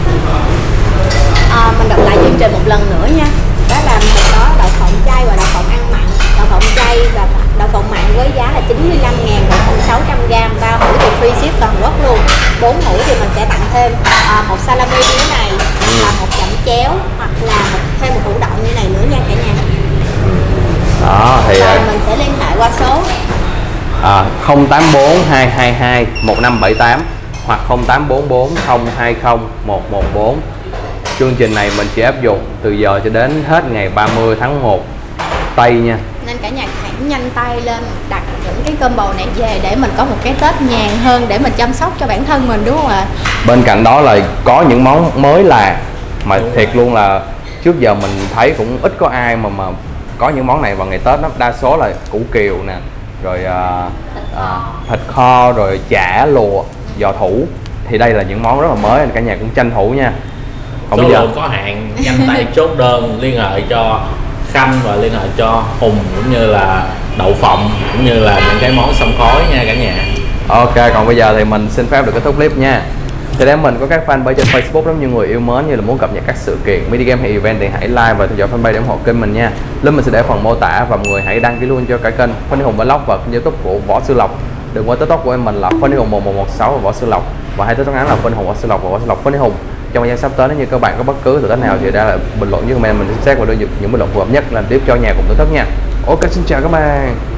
À, mình đọc lại chương trình một lần nữa nha. Đó là mình có đậu phộng chay và đậu phộng ăn mặn. Đậu phộng chay và đậu phộng mặn với giá là chín mươi lăm ngàn, đậu phộng sáu trăm gram, ba hũ thì free ship toàn quốc luôn. bốn hũ thì mình sẽ tặng thêm à, một salami như thế này, ừ. và một chẩm chéo hoặc là một, thêm một hũ đậu như này nữa nha cả nhà. Đó thì rồi mình sẽ liên hệ qua số à, không tám bốn hai hai hai một năm bảy tám hoặc không tám bốn bốn không hai không một một bốn. Chương trình này mình chỉ áp dụng từ giờ cho đến hết ngày ba mươi tháng một Tây nha. Nên cả nhà hãy nhanh tay lên đặt những cái combo này về để mình có một cái Tết nhàn hơn để mình chăm sóc cho bản thân mình, đúng không ạ? Bên cạnh đó là có những món mới là mà thiệt luôn là trước giờ mình thấy cũng ít có ai mà mà có những món này vào ngày Tết đó. Đa số là củ kiều nè, rồi uh, uh, thịt kho, rồi chả lụa, giò thủ. Thì đây là những món rất là mới, cả nhà cũng tranh thủ nha. Còn bây giờ có hạn, nhanh tay chốt đơn, liên hệ cho Khanh và liên hệ cho Hùng, cũng như là đậu phộng, cũng như là những cái món xông khói nha cả nhà. Ok, còn bây giờ thì mình xin phép được kết thúc clip nha. Thì để mình có các fanpage trên Facebook giống như người yêu mến, như là muốn cập nhật các sự kiện, mini game hay event thì hãy like và theo dõi fanpage để ủng hộ kênh mình nha. Link mình sẽ để phần mô tả, và mọi người hãy đăng ký luôn cho cả kênh Funny Hùng Vlog và kênh YouTube của Võ Sư Lộc. Đừng quên TikTok của em mình là Funny Hùng một một một sáu và Võ Sư Lộc, và hai TikTok ngắn là Funny Hùng Võ Sư Lộc và Võ Sư Lộc Funny Hùng. Trong thời gian sắp tới, nếu như các bạn có bất cứ thử thách nào thì đã là bình luận với comment, mình sẽ xét và đưa những bình luận phù hợp nhất làm tiếp cho nhà cùng thử thách nha. Ok, xin chào các bạn.